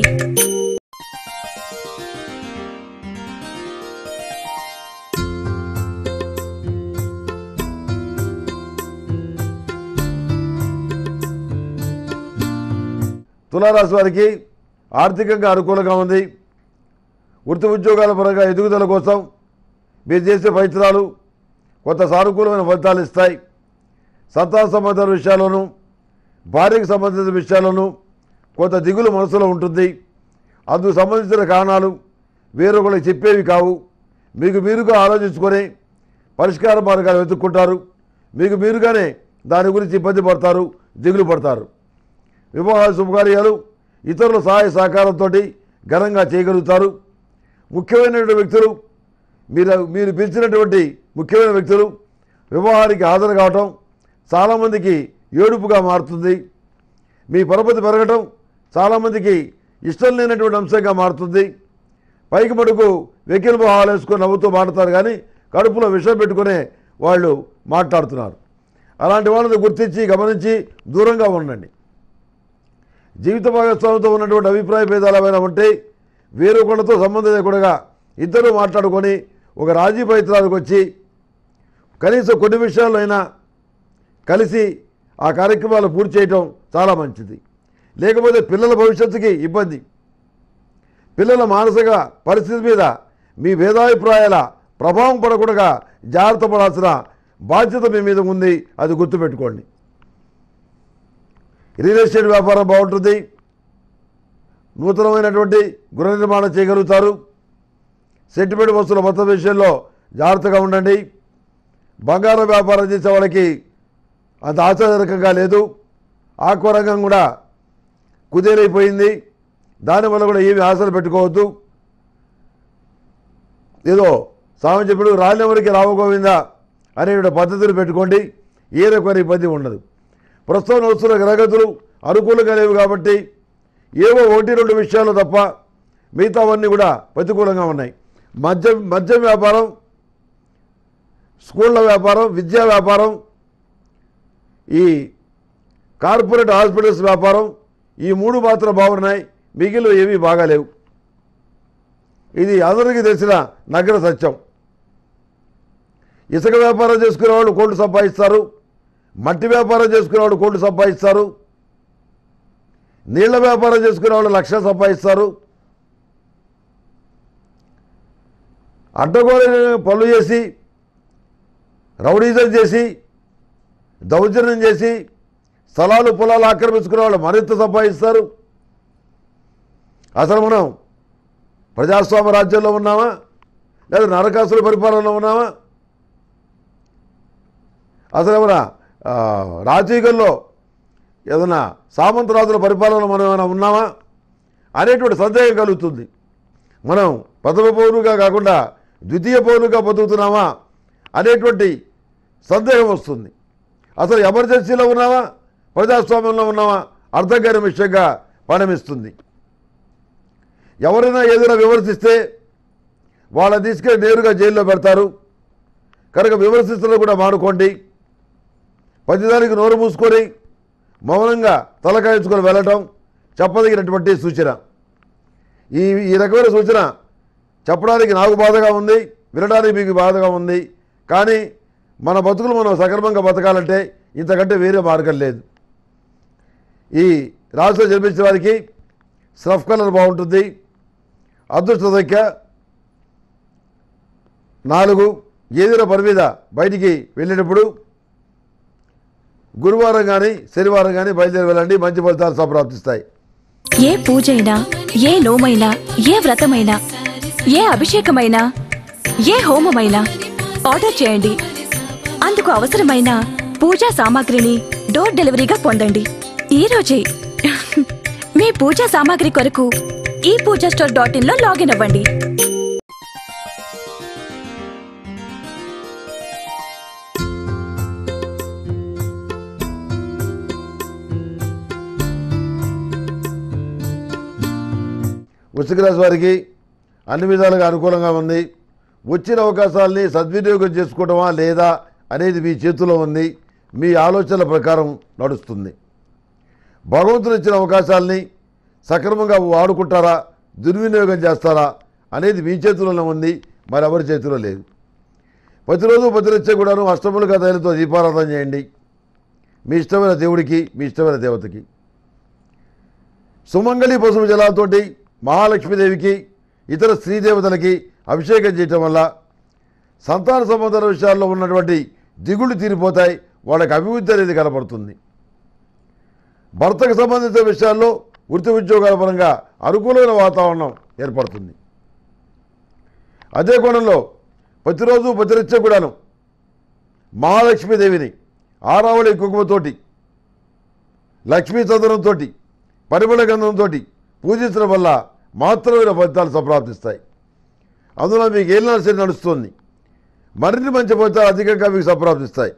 తులారాశి వారికి ఆర్థికంగా అనుకూలంగా ఉంది. వృత్తి ఉద్యోగాల పరంగా ఎదుగుదల కోసం మీరు చేసే ప్రయత్నాలు కొంత సానుకూలమైన ఫలితాలు ఇస్తాయి. సంతాన సంబంధాల విషయాల్లోనూ భార్యకు సంబంధించిన విషయాల్లోనూ కొంత దిగులు మనసులో ఉంటుంది. అందుకు సంబంధించిన కారణాలు వేరొకరికి చెప్పేవి కావు. మీకు మీరుగా ఆలోచించుకొని పరిష్కార మార్గాలు వెతుక్కుంటారు. మీకు మీరుగానే దాని గురించి ఇబ్బంది పడతారు, దిగులు పడతారు. వివాహ శుభకార్యాలు ఇతరుల సహాయ సహకారంతో ఘనంగా చేయగలుగుతారు. ముఖ్యమైనటువంటి వ్యక్తులు మీరు మీరు పిలిచినటువంటి ముఖ్యమైన వ్యక్తులు వివాహానికి హాజరు కావటం చాలామందికి ఏడుపుగా మారుతుంది. మీ పరపతి పెరగటం చాలామందికి ఇష్టం లేనటువంటి అంశంగా మారుతుంది. పైకి మటుకు వెకిల్ మొహాలు వేసుకొని నవ్వుతూ మాట్లాడతారు, కానీ కడుపులో విషం పెట్టుకునే వాళ్ళు మాట్లాడుతున్నారు. అలాంటి వాళ్ళని గుర్తించి గమనించి దూరంగా ఉండండి. జీవిత భాగస్వామితో ఉన్నటువంటి అభిప్రాయ భేదాలు ఏమైనా ఉంటే వేరొకళ్ళతో సంబంధం లేకుండా ఇద్దరు మాట్లాడుకొని ఒక రాజీ ప్రయత్నాలకు వచ్చి కనీసం కొన్ని విషయాల్లో అయినా కలిసి ఆ కార్యక్రమాలు పూర్తి చేయటం చాలా మంచిది. లేకపోతే పిల్లల భవిష్యత్తుకి ఇబ్బంది. పిల్లల మానసిక పరిస్థితి మీద మీ భేదాభిప్రాయాల ప్రభావం పడకుండా జాగ్రత్త పడాల్సిన బాధ్యత మీ మీద ఉంది, అది గుర్తుపెట్టుకోండి. రియల్ ఎస్టేట్ వ్యాపారం బాగుంటుంది. నూతనమైనటువంటి గృహ నిర్మాణం చేయగలుగుతారు. సెంటిమెంట్ వస్తువుల మొత్తం విషయంలో జాగ్రత్తగా ఉండండి. బంగారం వ్యాపారం చేసే వాళ్ళకి అంత ఆశాజనకంగా లేదు. ఆక్వా రంగం కూడా కుదేలైపోయింది. దానివల్ల కూడా ఏమి ఆశలు పెట్టుకోవద్దు. ఏదో స్వామి చెప్పిన రాళ్ళెవరికి రావగోవిందా అనే పద్ధతులు పెట్టుకోండి, ఏ రకమైన ఇబ్బంది ఉండదు. ప్రస్తుతం వస్తున్న గ్రహగతులు అనుకూలంగా లేవు కాబట్టి ఏవో ఒకటి రెండు విషయాలు తప్ప మిగతావన్నీ కూడా ప్రతికూలంగా ఉన్నాయి. మద్యం మద్యం వ్యాపారం, స్కూళ్ళ వ్యాపారం, విద్యా వ్యాపారం, ఈ కార్పొరేట్ హాస్పిటల్స్ వ్యాపారం, ఈ మూడు మాత్రం బాగున్నాయి, మిగిలిన ఏమీ బాగాలేవు. ఇది అందరికీ తెలిసిన నగర సత్యం. ఇసుక వ్యాపారం చేసుకునే వాళ్ళు కోట్లు సంపాదిస్తారు. మట్టి వ్యాపారం చేసుకునే వాళ్ళు కోట్లు సంపాదిస్తారు. నీళ్ల వ్యాపారం చేసుకునే వాళ్ళు లక్షలు సంపాదిస్తారు. అడ్డగోలు పనులు చేసి రౌడీజం చేసి దౌర్జన్యం చేసి స్థలాలు పొలాలు ఆక్రమించుకునే వాళ్ళు మరింత సంపాదిస్తారు. అసలు మనం ప్రజాస్వామ్య రాజ్యంలో ఉన్నామా లేదా నరకాసుల పరిపాలనలో ఉన్నామా? అసలు ఏమైనా రాజకీయాల్లో ఏదైనా సామంతరాజుల పరిపాలనలో మనం ఏమైనా ఉన్నామా అనేటువంటి సందేహం కలుగుతుంది. మనం ప్రథమ పౌరుగా కాకుండా ద్వితీయ పౌరుగా బతుకుతున్నామా అనేటువంటి సందేహం వస్తుంది. అసలు ఎమర్జెన్సీలో ఉన్నామా ప్రజాస్వామ్యంలో ఉన్నామా అర్థం కాని విషయంగా పరిణమిస్తుంది. ఎవరైనా ఏదైనా విమర్శిస్తే వాళ్ళని తీసుకెళ్ళి నేరుగా జైల్లో పెడతారు. కనుక విమర్శిస్తున్న కూడా మానుకోండి. ప్రతిదానికి నోరు మూసుకొని మౌనంగా తలకాయించుకొని వెళ్ళటం చెప్పదగినటువంటి సూచన. ఈ ఈ రకమైన సూచన చెప్పడానికి నాకు బాధగా ఉంది, వినడానికి మీకు బాధగా ఉంది. కానీ మన బతుకులు మనం సక్రమంగా బతకాలంటే ఇంతకంటే వేరే మార్గం లేదు. ఈ రాశిలో జన్మించిన వారికి స్రఫ్ కలర్ బాగుంటుంది. అదృష్ట సంఖ్య నాలుగు. ఏదైనా పని మీద బయటికి వెళ్ళేటప్పుడు గురువారం కానీ శనివారం కానీ బయలుదేరి వెళ్ళండి, మంచి ఫలితాలు సంప్రాప్తిస్తాయి. ఏ పూజైనా, ఏ నోమైనా, ఏ వ్రతమైనా, ఏ అభిషేకమైనా, ఏ హోమమైనా ఆర్డర్ చేయండి. అందుకు అవసరమైన పూజా సామాగ్రిని డోర్ డెలివరీగా పొందండి ఈ రోజే. మీ పూజా సామాగ్రి కొరకు ఈ పూజా స్టోర్ డాట్ ఇన్ లో లాగిన్ అవ్వండి. వృశ్చిక రాశి వారికి అన్ని విధాలుగా అనుకూలంగా ఉంది. వచ్చిన అవకాశాలని సద్వినియోగం చేసుకోవడమా లేదా అనేది మీ చేతిలో ఉంది. మీ ఆలోచనల ప్రకారం నడుస్తుంది. భగవంతుడు ఇచ్చిన అవకాశాలని సక్రమంగా వాడుకుంటారా దుర్వినియోగం చేస్తారా అనేది మీ చేతిలోనే ఉంది, మరెవరి చేతిలో లేదు. ప్రతిరోజు ప్రతినిత్య కూడాను అష్టములుగా తైలతో దీపారాధన చేయండి. మీ ఇష్టమైన దేవుడికి, మీ ఇష్టమైన దేవతకి. సుమంగళి పసుపు జలాలతోటి మహాలక్ష్మీదేవికి, ఇతర స్త్రీదేవతలకి అభిషేకం చేయటం వల్ల సంతాన సంబంధ విషయాల్లో ఉన్నటువంటి దిగుళ్ళు తీరిపోతాయి. వాళ్ళకి అభివృద్ధి అనేది కనపడుతుంది. భర్తకు సంబంధించిన విషయాల్లో వృత్తి ఉద్యోగాల పరంగా అనుకూలమైన వాతావరణం ఏర్పడుతుంది. అదే కోణంలో ప్రతిరోజు ప్రతినిత్యం కూడాను మహాలక్ష్మీదేవిని ఆరావళి కుంకుమతోటి, లక్ష్మీ చందనంతో, పరిమళ గంధంతో పూజించడం వల్ల మాత్రమైన ఫలితాలు సంప్రాప్తిస్తాయి. అందులో మీకు ఏలినాటి శని నడుస్తుంది. మరిన్ని మంచి ఫలితాలు అధికంగా మీకు సంప్రాప్తిస్తాయి.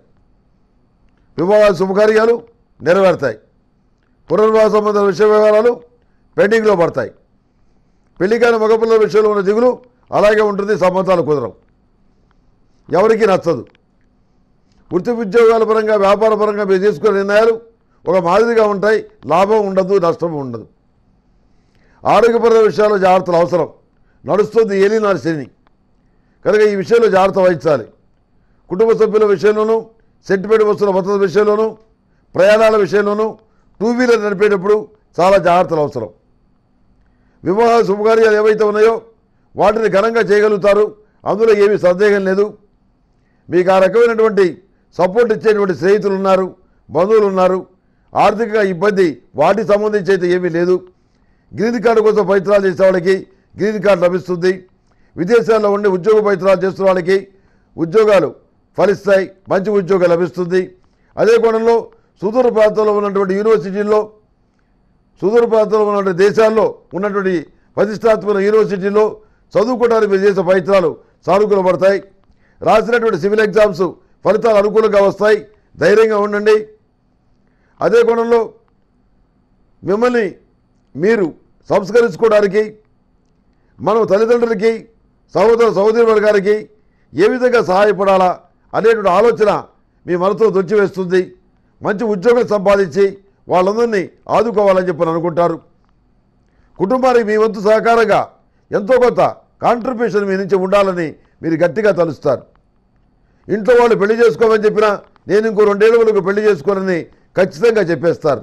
వివాహ శుభకార్యాలు నెరవేరుతాయి. పునర్వాస సంబంధ విషయ వ్యవహారాలు పెండింగ్లో పడతాయి. పెళ్లికాని మగపిల్లల విషయంలో ఉన్న దిగులు అలాగే ఉంటుంది. సంబంధాలు కుదరవు, ఎవరికీ నచ్చదు. వృత్తి ఉద్యోగాల పరంగా వ్యాపార పరంగా మీరు తీసుకునే నిర్ణయాలు ఒక మాదిరిగా ఉంటాయి. లాభం ఉండదు, నష్టం ఉండదు. ఆరోగ్యపరమైన విషయాల్లో జాగ్రత్తలు అవసరం. నడుస్తుంది ఏలినాటి శని కనుక ఈ విషయంలో జాగ్రత్త వహించాలి. కుటుంబ సభ్యుల విషయంలోనూ, సెంటిమెంట్ వస్తువుల భద్రత విషయంలోనూ, ప్రయాణాల విషయంలోనూ, టూ వీలర్ నడిపేటప్పుడు చాలా జాగ్రత్తలు అవసరం. వివాహ శుభకార్యాలు ఏవైతే ఉన్నాయో వాటిని ఘనంగా చేయగలుగుతారు. అందులో ఏమీ సందేహం లేదు. మీకు ఆ రకమైనటువంటి సపోర్ట్ ఇచ్చేటువంటి స్నేహితులు ఉన్నారు, బంధువులు ఉన్నారు. ఆర్థికంగా ఇబ్బంది వాటికి సంబంధించి అయితే ఏమీ లేదు. గ్రీన్ కార్డు కోసం ప్రయత్నాలు చేసే వాళ్ళకి గ్రీన్ కార్డు లభిస్తుంది. విదేశాల్లో ఉండి ఉద్యోగ ప్రయత్నాలు చేస్తున్న వాళ్ళకి ఉద్యోగాలు ఫలిస్తాయి, మంచి ఉద్యోగం లభిస్తుంది. అదే కోణంలో సుదూర ప్రాంతంలో ఉన్నటువంటి యూనివర్సిటీల్లో, సుదూర ప్రాంతంలో ఉన్నటువంటి దేశాల్లో ఉన్నటువంటి ప్రతిష్టాత్మక యూనివర్సిటీల్లో చదువుకోవడానికి మీరు చేసే ప్రయత్నాలు సానుకూల పడతాయి. రాసినటువంటి సివిల్ ఎగ్జామ్స్ ఫలితాలు అనుకూలంగా వస్తాయి. ధైర్యంగా ఉండండి. అదే కోణంలో మిమ్మల్ని మీరు సంస్కరించుకోవడానికి, మనం తల్లిదండ్రులకి, సహోదర సహోదరి వర్గానికి ఏ విధంగా సహాయపడాలా అనేటువంటి ఆలోచన మీ మనసులో దొచ్చివేస్తుంది. మంచి ఉద్యోగం సంపాదించి వాళ్ళందరినీ ఆదుకోవాలని చెప్పని అనుకుంటారు. కుటుంబానికి మీ వంతు సహకారంగా ఎంతో కొంత కాంట్రిబ్యూషన్ మీ నుంచి ఉండాలని మీరు గట్టిగా తలుస్తారు. ఇంట్లో వాళ్ళు పెళ్లి చేసుకోమని చెప్పినా నేను ఇంకో రెండేళ్ళ వరకు పెళ్లి చేసుకోనని ఖచ్చితంగా చెప్పేస్తారు.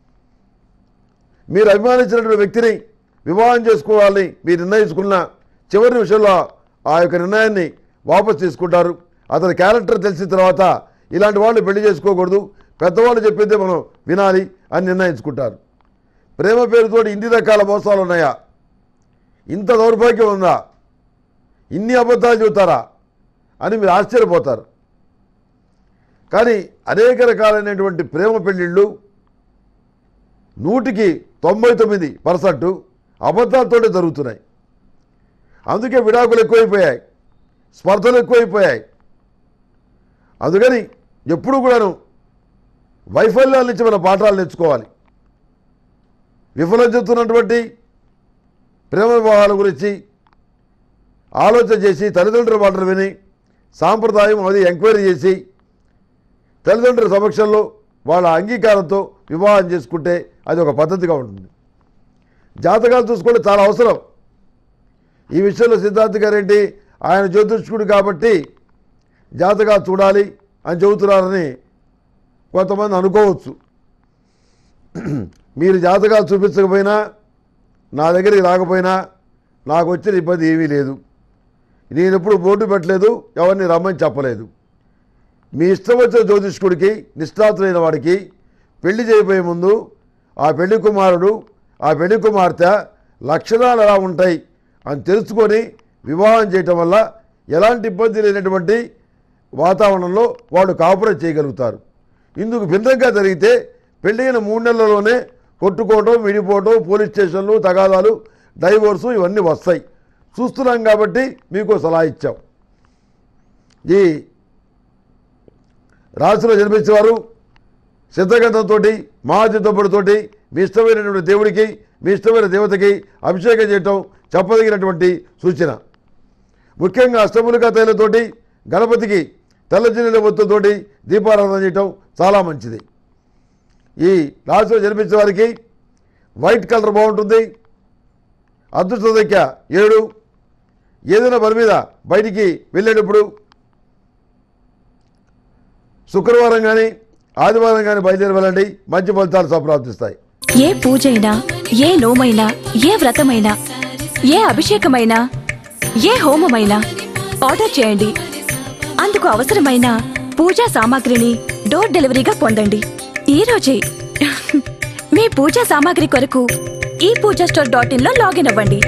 మీరు అభిమానించినటువంటి వ్యక్తిని వివాహం చేసుకోవాలని మీరు నిర్ణయించుకున్న చివరి విషయంలో ఆ యొక్క నిర్ణయాన్ని వాపసు తీసుకుంటారు. అతని క్యారెక్టర్ తెలిసిన తర్వాత ఇలాంటి వాళ్ళు పెళ్లి చేసుకోకూడదు, పెద్దవాళ్ళు చెప్పిందే మనం వినాలి అని నిర్ణయించుకుంటారు. ప్రేమ పేరుతో ఇన్ని రకాల మోసాలు ఉన్నాయా? ఇంత దౌర్భాగ్యం ఉందా? ఇన్ని అబద్ధాలు చెబుతారా అని మీరు ఆశ్చర్యపోతారు. కానీ అనేక రకాలైనటువంటి ప్రేమ పెళ్ళిళ్ళు నూటికి తొంభై తొమ్మిది పర్సెంట్ అబద్ధాలతోనే జరుగుతున్నాయి. అందుకే విడాకులు ఎక్కువైపోయాయి, స్పర్ధలు ఎక్కువైపోయాయి. అందుకని ఎప్పుడు కూడాను వైఫల్యాల నుంచి మన పాఠాలు నేర్చుకోవాలి. విఫలం చెందుతున్నటువంటి ప్రేమ వివాహాల గురించి ఆలోచన చేసి తల్లిదండ్రుల మాటలు విని సాంప్రదాయం అది ఎంక్వైరీ చేసి తల్లిదండ్రుల సమక్షంలో వాళ్ళ అంగీకారంతో వివాహం చేసుకుంటే అది ఒక పద్ధతిగా ఉంటుంది. జాతకాలు చూసుకోవడం చాలా అవసరం. ఈ విషయంలో సిద్ధార్థ గారేంటి ఆయన జ్యోతిష్కుడు కాబట్టి జాతకాలు చూడాలి అని చెబుతున్నారని కొంతమంది అనుకోవచ్చు. మీరు జాతకాలు చూపించకపోయినా నా దగ్గరికి రాకపోయినా నాకు వచ్చిన ఇబ్బంది ఏమీ లేదు. నేను ఎప్పుడు బోర్డు పెట్టలేదు, ఎవరిని రమ్మని చెప్పలేదు. మీ ఇష్టం వచ్చిన జ్యోతిష్కుడికి నిష్ఠాతులైన వాడికి పెళ్లి చేయబోయే ముందు ఆ పెళ్లి కుమారుడు ఆ పెళ్లి కుమార్తె లక్షణాలు ఎలా ఉంటాయి అని తెలుసుకొని వివాహం చేయటం వల్ల ఎలాంటి ఇబ్బంది లేనటువంటి వాతావరణంలో వాళ్ళు కాపురం చేయగలుగుతారు. ఇందుకు భిన్నంగా జరిగితే పెళ్ళైన మూడు నెలల్లోనే కొట్టుకోవడం, విడిపోవడం, పోలీస్ స్టేషన్లు, తగాదాలు, డైవోర్సు ఇవన్నీ వస్తాయి. చూస్తున్నాం కాబట్టి మీకు సలహా ఇచ్చాం. ఈ రాశిలో జన్మించేవారు సిద్ధగంధంతో మహాచిత్తపుడితోటి మీ ఇష్టమైనటువంటి దేవుడికి మీ ఇష్టమైన దేవతకి అభిషేకం చేయటం చెప్పదగినటువంటి సూచన. ముఖ్యంగా అష్టములికా తైలతోటి గణపతికి తెల్లజిల్లుల ఒత్తుతోటి దీపారాధన చేయటం చాలా మంచిది. ఈ రాశిలో జన్మించే వారికి వైట్ కలర్ బాగుంటుంది. అదృష్ట సంఖ్య ఏడు. ఏదైనా పని మీద బయటికి వెళ్ళేటప్పుడు శుక్రవారం కానీ ఆదివారం కానీ బయలుదేరి వెళ్ళండి, మంచి ఫలితాలు సంప్రాప్తిస్తాయి. ఏ పూజైనా ఏ నోమైనా ఏ వ్రతమైనా ఏ అభిషేకమైనా ఏ హోమమైనా ఆర్డర్ చేయండి. అందుకు అవసరమైన పూజా సామాగ్రిని డోర్ డెలివరీగా పొందండి ఈ రోజే. మీ పూజా సామాగ్రి కొరకు ఈ పూజా స్టోర్ డాట్ ఇన్ లో లాగిన్ అవ్వండి.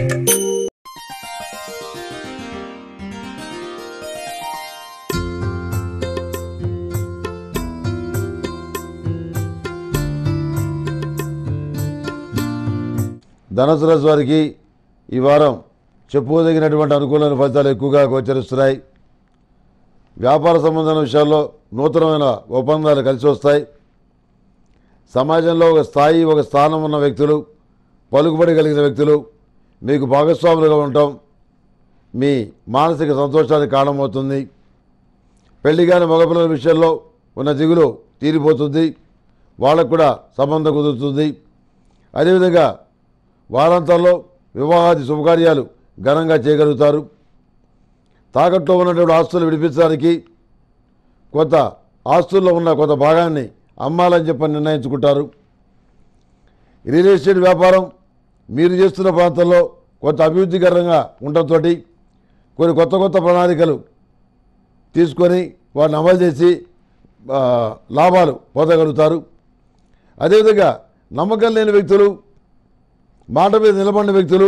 ధనుసు రాశి వారికి ఈ వారం చెప్పుకోదగినటువంటి అనుకూలమైన ఫలితాలు ఎక్కువగా గోచరిస్తున్నాయి. వ్యాపార సంబంధమైన విషయాల్లో నూతనమైన ఒప్పందాలు కలిసి వస్తాయి. సమాజంలో ఒక స్థాయి ఒక స్థానం ఉన్న వ్యక్తులు, పలుకుబడి కలిగిన వ్యక్తులు మీకు భాగస్వాములుగా ఉండటం మీ మానసిక సంతోషానికి కారణమవుతుంది. పెళ్లి కాని మగపిల్లల విషయంలో ఉన్న దిగులు తీరిపోతుంది, వాళ్ళకు కూడా సంబంధం కుదురుతుంది. అదేవిధంగా వారాంతాల్లో వివాహాది శుభకార్యాలు ఘనంగా చేయగలుగుతారు. తాకట్లో ఉన్నటువంటి ఆస్తులు విడిపించడానికి కొంత ఆస్తుల్లో ఉన్న కొంత భాగాన్ని అమ్మాలని చెప్పని నిర్ణయించుకుంటారు. రియల్ ఎస్టేట్ వ్యాపారం మీరు చేస్తున్న ప్రాంతంలో కొంత అభివృద్ధికరంగా ఉండటంతో కొన్ని కొత్త కొత్త ప్రణాళికలు తీసుకొని వాటిని అమలు చేసి లాభాలు పొందగలుగుతారు. అదేవిధంగా నమ్మకం లేని వ్యక్తులు, మాట మీద నిలబడిన వ్యక్తులు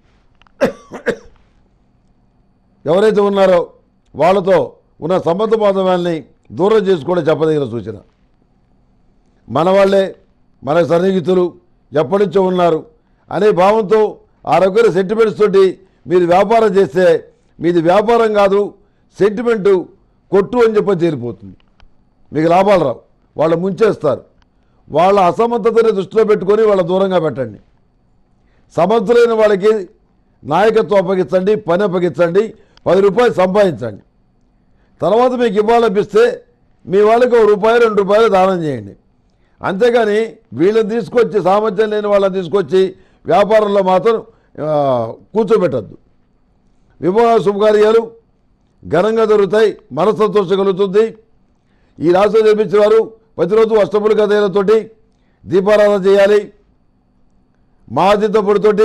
ఎవరైతే ఉన్నారో వాళ్ళతో ఉన్న సంబంధ బాంధవ్యాల్ని దూరం చేసుకోవడం చెప్పదగిన సూచన. మన వాళ్ళే మన సన్నిహితులు ఎప్పటి నుంచో ఉన్నారు అనే భావంతో ఆ రకమైన సెంటిమెంట్స్ తోటి మీరు వ్యాపారం చేస్తే మీది వ్యాపారం కాదు, సెంటిమెంటు కొట్టు అని చెప్పి తీరిపోతుంది. మీకు లాభాలు రావు, వాళ్ళు ముంచేస్తారు. వాళ్ళ అసమర్థతని దృష్టిలో పెట్టుకొని వాళ్ళ దూరంగా పెట్టండి. సమర్థులైన వాళ్ళకి నాయకత్వం అప్పగించండి, పని అప్పగించండి, పది రూపాయలు సంపాదించండి. తర్వాత మీకు ఇవ్వాలనిపిస్తే మీ వాళ్ళకి ఒక రూపాయి రెండు రూపాయలు దానం చేయండి. అంతేగాని వీళ్ళని తీసుకొచ్చి సామర్థ్యం లేని వాళ్ళని తీసుకొచ్చి వ్యాపారంలో మాత్రం కూర్చోబెట్టద్దు. వివాహ శుభకార్యాలు ఘనంగా జరుగుతాయి, మనస్సంతోషం కలుగుతుంది. ఈ రాశిలో జన్మించిన వారు ప్రతిరోజు అష్టములికా తైలతోటి దీపారాధన చేయాలి. మహాచిత్తపుడితోటి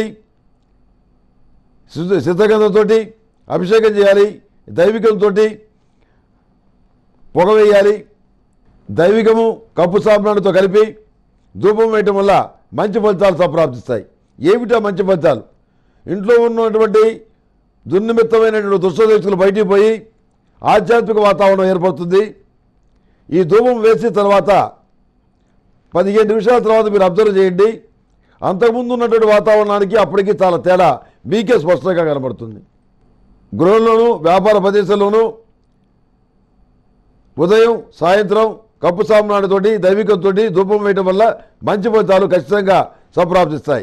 సిద్ధగంధంతో అభిషేకం చేయాలి. దైవికంతో పొగ వేయాలి. దైవికము కప్పు సాంబ్రాణితో కలిపి ధూపం వేయటం వల్ల మంచి ఫలితాలు సంప్రాప్తిస్తాయి. ఏమిటా మంచి ఫలితాలు? ఇంట్లో ఉన్నటువంటి దుర్నిమిత్తమైనటువంటి దుష్టశక్తులు బయటికి పోయి ఆధ్యాత్మిక వాతావరణం ఏర్పడుతుంది. ఈ ధూపం వేసిన తర్వాత పదిహేను నిమిషాల తర్వాత మీరు అబ్జర్వ్ చేయండి, అంతకుముందు ఉన్నటువంటి వాతావరణానికి అప్పటికి చాలా తేడా మీకే స్పష్టంగా కనబడుతుంది. గృహంలోనూ వ్యాపార ప్రదేశంలోనూ ఉదయం సాయంత్రం కప్పు సామ్రాణితోటి దైవికంతో ధూపం వేయటం వల్ల మంచి ఫలితాలు ఖచ్చితంగా సంప్రాప్తిస్తాయి.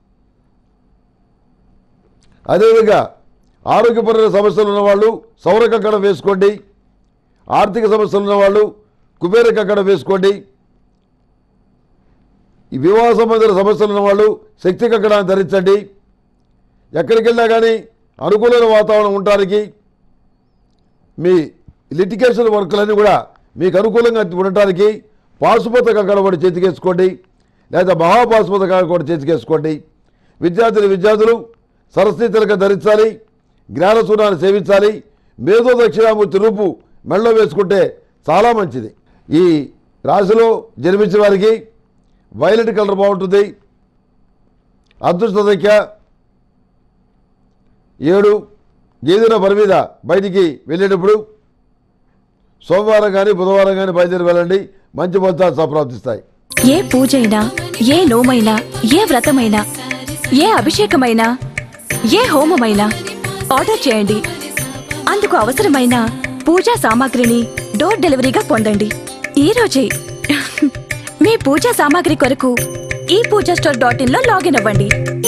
అదేవిధంగా ఆరోగ్యపరమైన సమస్యలు ఉన్నవాళ్ళు సౌర కంకణం వేసుకోండి. ఆర్థిక సమస్యలు ఉన్నవాళ్ళు కుబేర కంకణం వేసుకోండి. ఈ వివాహ సంబంధించిన సమస్యలు ఉన్నవాళ్ళు శక్తి కంకణాన్ని ధరించండి. ఎక్కడికి వెళ్ళినా కానీ అనుకూలమైన వాతావరణం ఉండటానికి మీ లిటిగేషన్ వర్కులన్నీ కూడా మీకు అనుకూలంగా ఉండటానికి పాశుపత కంకణం కూడా చేతికేసుకోండి, లేదా మహాపాశుపత కంకణం కూడా చేతికేసుకోండి. విద్యార్థులు విద్యార్థులు సరస్వతి తిలకం ధరించాలి, జ్ఞానసూనాన్ని సేవించాలి. మేధో దక్షిణామూర్తి రూపు మెడలో వేసుకుంటే చాలా మంచిది. ఈ రాశిలో జన్మించిన వారికి వైలెట్ కలర్ బాగుంటుంది. అదృష్ట సంఖ్య ఏడు. ఏదైనా పని మీద బయటికి వెళ్ళేటప్పుడు సోమవారం కానీ బుధవారం కానీ బయలుదేరి వెళ్ళండి, మంచి ఫలితాలు సంప్రాప్తిస్తాయి. ఏ పూజైనా, ఏ నోమైనా, ఏ వ్రతమైనా, ఏ అభిషేకమైనా, ఏ హోమమైనా ఆర్డర్ చేయండి. అందుకు అవసరమైన పూజా సామాగ్రిని డోర్ డెలివరీగా పొందండి ఈ రోజే. మీ పూజా సామాగ్రి కొరకు ఈ పూజా స్టోర్ డాట్ ఇన్ లో లాగిన్ అవ్వండి.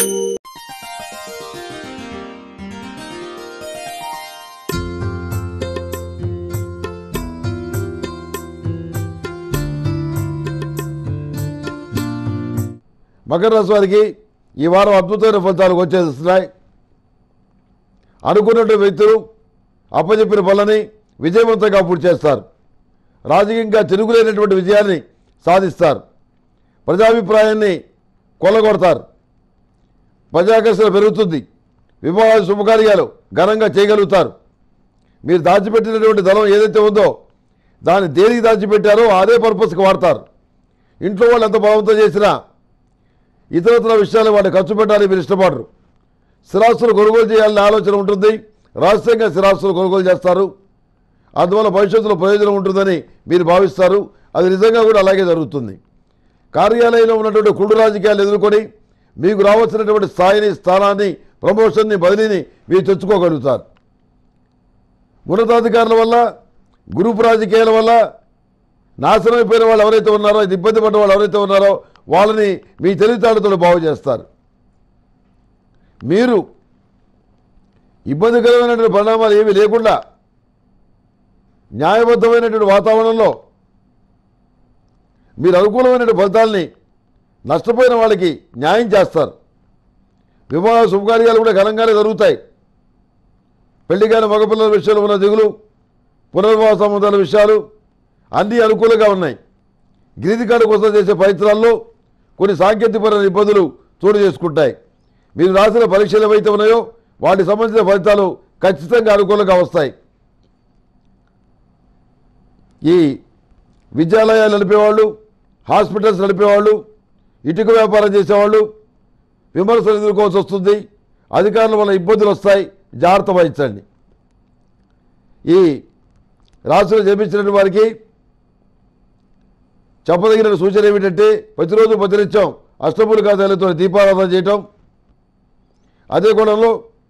మకర రాశి వారికి ఈ వారం అద్భుతమైన ఫలితాలు వచ్చేస్తున్నాయి. అనుకున్నటువంటి వ్యక్తులు అప్పచెప్పిన పనులని విజయవంతంగా పూర్తి చేస్తారు. రాజకీయంగా తిరుగులేనటువంటి విజయాన్ని సాధిస్తారు. ప్రజాభిప్రాయాన్ని కొల్లగొడతారు. ప్రజాకర్షణ పెరుగుతుంది. వివాహ శుభకార్యాలు ఘనంగా చేయగలుగుతారు. మీరు దాచిపెట్టినటువంటి ధనం ఏదైతే ఉందో దాన్ని దేనికి దాచిపెట్టారో అదే పర్పస్కి వాడతారు. ఇంట్లో వాళ్ళు ఎంత బలవంతం చేసినా ఇతరతర విషయాలు వాటి ఖర్చు పెట్టాలి మీరు ఇష్టపడరు. స్థిరాస్తులు కొనుగోలు చేయాలనే ఆలోచన ఉంటుంది. రహస్యంగా స్థిరాస్తులు కొనుగోలు చేస్తారు. అందువల్ల భవిష్యత్తులో ప్రయోజనం ఉంటుందని మీరు భావిస్తారు. అది నిజంగా కూడా అలాగే జరుగుతుంది. కార్యాలయంలో ఉన్నటువంటి కుళ్ళు రాజకీయాలు ఎదుర్కొని మీకు రావాల్సినటువంటి స్థాయిని, స్థానాన్ని, ప్రమోషన్ని, బదిలీని మీరు తెచ్చుకోగలుగుతారు. ఉన్నతాధికారుల వల్ల, గ్రూప్ రాజకీయాల వల్ల నాశనమైపోయిన వాళ్ళు ఎవరైతే ఉన్నారో, ఇది ఇబ్బంది పడ్డ వాళ్ళు ఎవరైతే ఉన్నారో వాళ్ళని మీ తెలివితేటలతో బాగు చేస్తారు. మీరు ఇబ్బందికరమైనటువంటి పరిణామాలు ఏమీ లేకుండా న్యాయబద్ధమైనటువంటి వాతావరణంలో మీరు అనుకూలమైనటువంటి ఫలితాలని నష్టపోయిన వాళ్ళకి న్యాయం చేస్తారు. వివాహ శుభకార్యాలు కూడా ఘనంగానే జరుగుతాయి. పెళ్లి కాని మగపిల్లల విషయంలో ఉన్న దిగులు, పునర్వివాహ సంబంధాల విషయాలు అన్నీ అనుకూలంగా ఉన్నాయి. గ్రీన్ కార్డు కోసం చేసే ప్రయత్నాల్లో కొన్ని సాంకేతికపరమైన ఇబ్బందులు చోటు చేసుకుంటాయి. మీరు రాసిన పరీక్షలు ఏవైతే ఉన్నాయో వాటికి సంబంధించిన ఫలితాలు ఖచ్చితంగా అనుకూలంగా వస్తాయి. ఈ విద్యాలయాలు నడిపేవాళ్ళు, హాస్పిటల్స్ నడిపేవాళ్ళు, ఇటుక వ్యాపారం చేసేవాళ్ళు విమర్శలు ఎదుర్కోవాల్సి వస్తుంది. అధికారుల వల్ల ఇబ్బందులు వస్తాయి, జాగ్రత్త వహించండి. ఈ రాష్ట్రంలో జన్మించిన వారికి చెప్పదగిన సూచన ఏమిటంటే ప్రతిరోజు ప్రతినిత్యం అష్టములు కాదాలతో దీపారాధన చేయటం. అదే కోణంలో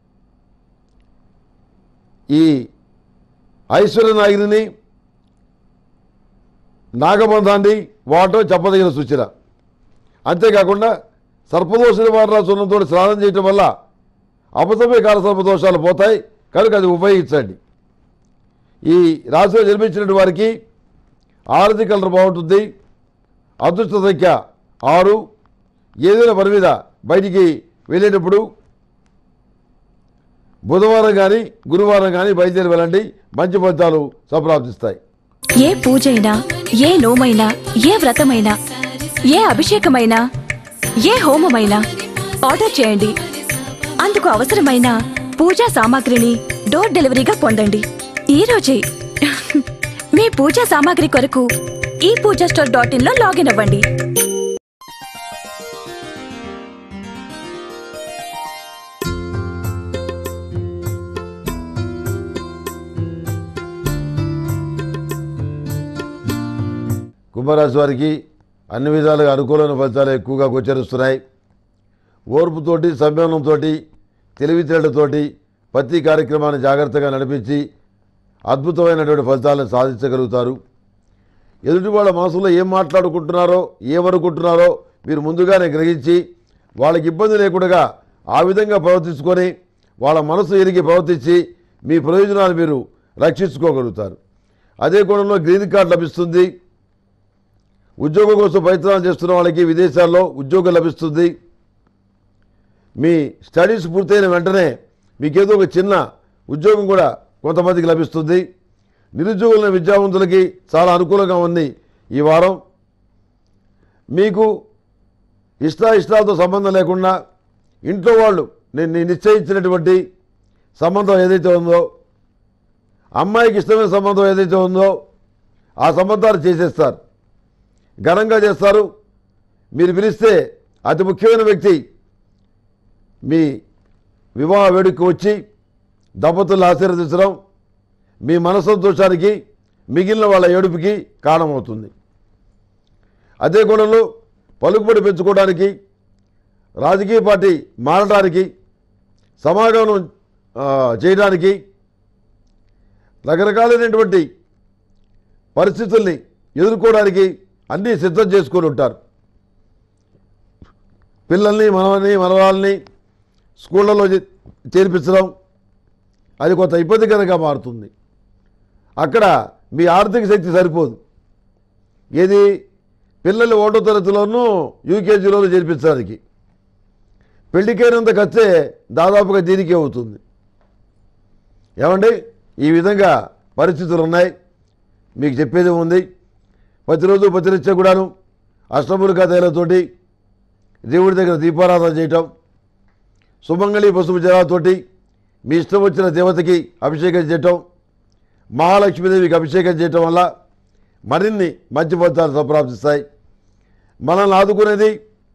ఈ ఐశ్వర్య నాగిని, నాగబంధాన్ని వాడటం చెప్పదగిన సూచన. అంతేకాకుండా సర్పదోష నివారణ చూర్ణంతో స్నానం చేయటం వల్ల అపసమయ కాల సర్పదోషాలు పోతాయి కనుక అది ఉపయోగించండి. ఈ రాశిలో జన్మించిన వారికి ఆర్థిక కలర్ బాగుంటుంది. అదృష్ట సంఖ్య ఆరు. ఏదైనా పని మీద బయటికి వెళ్ళేటప్పుడు బుధవారం కానీ గురువారం కానీ బయలుదేరి వెళ్ళండి, మంచి ఫలితాలు సంప్రాప్తిస్తాయి. ఏ పూజైనా, ఏ నోమైనా, ఏ వ్రతమైనా, ఏ అభిషేకమైనా, ఏ హోమమైనా ఆర్డర్ చేయండి. అందుకు అవసరమైన పూజా సామాగ్రిని డోర్ డెలివరీగా పొందండి ఈ రోజే. మీ పూజా సామాగ్రి కొరకు ఈ పూజా స్టోర్ డాట్ ఇన్ లో లాగిన్ అవ్వండి. కుంభరాశి వారికి అన్ని విధాలుగా అనుకూలమైన ఫలితాలు ఎక్కువగా గోచరిస్తున్నాయి. ఓర్పుతోటి సంయమనంతో తెలివితేళ్లతోటి ప్రతి కార్యక్రమాన్ని జాగ్రత్తగా నడిపించి అద్భుతమైనటువంటి ఫలితాలను సాధించగలుగుతారు. ఎదుటి వాళ్ళ మనసులో ఏం మాట్లాడుకుంటున్నారో ఏమనుకుంటున్నారో మీరు ముందుగానే గ్రహించి వాళ్ళకి ఇబ్బంది లేకుండా ఆ విధంగా ప్రవర్తించుకొని వాళ్ళ మనసు ఎరిగి ప్రవర్తించి మీ ప్రయోజనాలు మీరు రక్షించుకోగలుగుతారు. అదే కోణంలో గ్రీన్ కార్డు లభిస్తుంది. ఉద్యోగం కోసం ప్రయత్నాలు చేస్తున్న వాళ్ళకి విదేశాల్లో ఉద్యోగం లభిస్తుంది. మీ స్టడీస్ పూర్తయిన వెంటనే మీకేదో ఒక చిన్న ఉద్యోగం కూడా కొంతమందికి లభిస్తుంది. నిరుద్యోగుల విద్యావంతులకి చాలా అనుకూలంగా ఉంది ఈ వారం. మీకు ఇష్టాయిష్టాలతో సంబంధం లేకుండా ఇంట్లో వాళ్ళు నేను నిశ్చయించినటువంటి సంబంధం ఏదైతే ఉందో, అమ్మాయికి ఇష్టమైన సంబంధం ఏదైతే ఉందో ఆ సంబంధాలు చేసేస్తారు, ఘనంగా చేస్తారు. మీరు పిలిస్తే అతి ముఖ్యమైన వ్యక్తి మీ వివాహ వేడుకకు వచ్చి దంపతులను ఆశీర్వదించడం మీ మనసంతోషానికి మిగిలిన వాళ్ళ ఏడుపుకి కారణమవుతుంది. అదే కోణంలో పలుకుబడి పెంచుకోవడానికి, రాజకీయ పార్టీ మారడానికి, సమాగమనం చేయడానికి రకరకాలైనటువంటి పరిస్థితుల్ని ఎదుర్కోవడానికి అన్నీ సిద్ధం చేసుకొని ఉంటారు. పిల్లల్ని మనవల్ని మనవరాల్ని స్కూళ్ళలో చేర్పించడం అది కొంత ఇబ్బందికరంగా మారుతుంది. అక్కడ మీ ఆర్థిక శక్తి సరిపోదు. ఏది పిల్లల్ని ఒకటో తరగతిలోనూ యూకేజీలోనూ చేర్పించడానికి పెళ్లికైనంత ఖర్చే దాదాపుగా దీనికే అవుతుంది. ఏమండి, ఈ విధంగా పరిస్థితులు ఉన్నాయి. మీకు చెప్పేది ఉంది. ప్రతిరోజు ప్రతినిత్యం కూడాను అష్టమూలికా తైలతోటి దేవుడి దగ్గర దీపారాధన చేయటం, సుమంగళి పసుపు జలాతోటి మీ ఇష్టం వచ్చిన దేవతకి అభిషేకం చేయటం, మహాలక్ష్మీదేవికి అభిషేకం చేయటం వల్ల మరిన్ని మంచి ఫలితాలు సంప్రాప్తిస్తాయి. మనల్ని ఆదుకునేది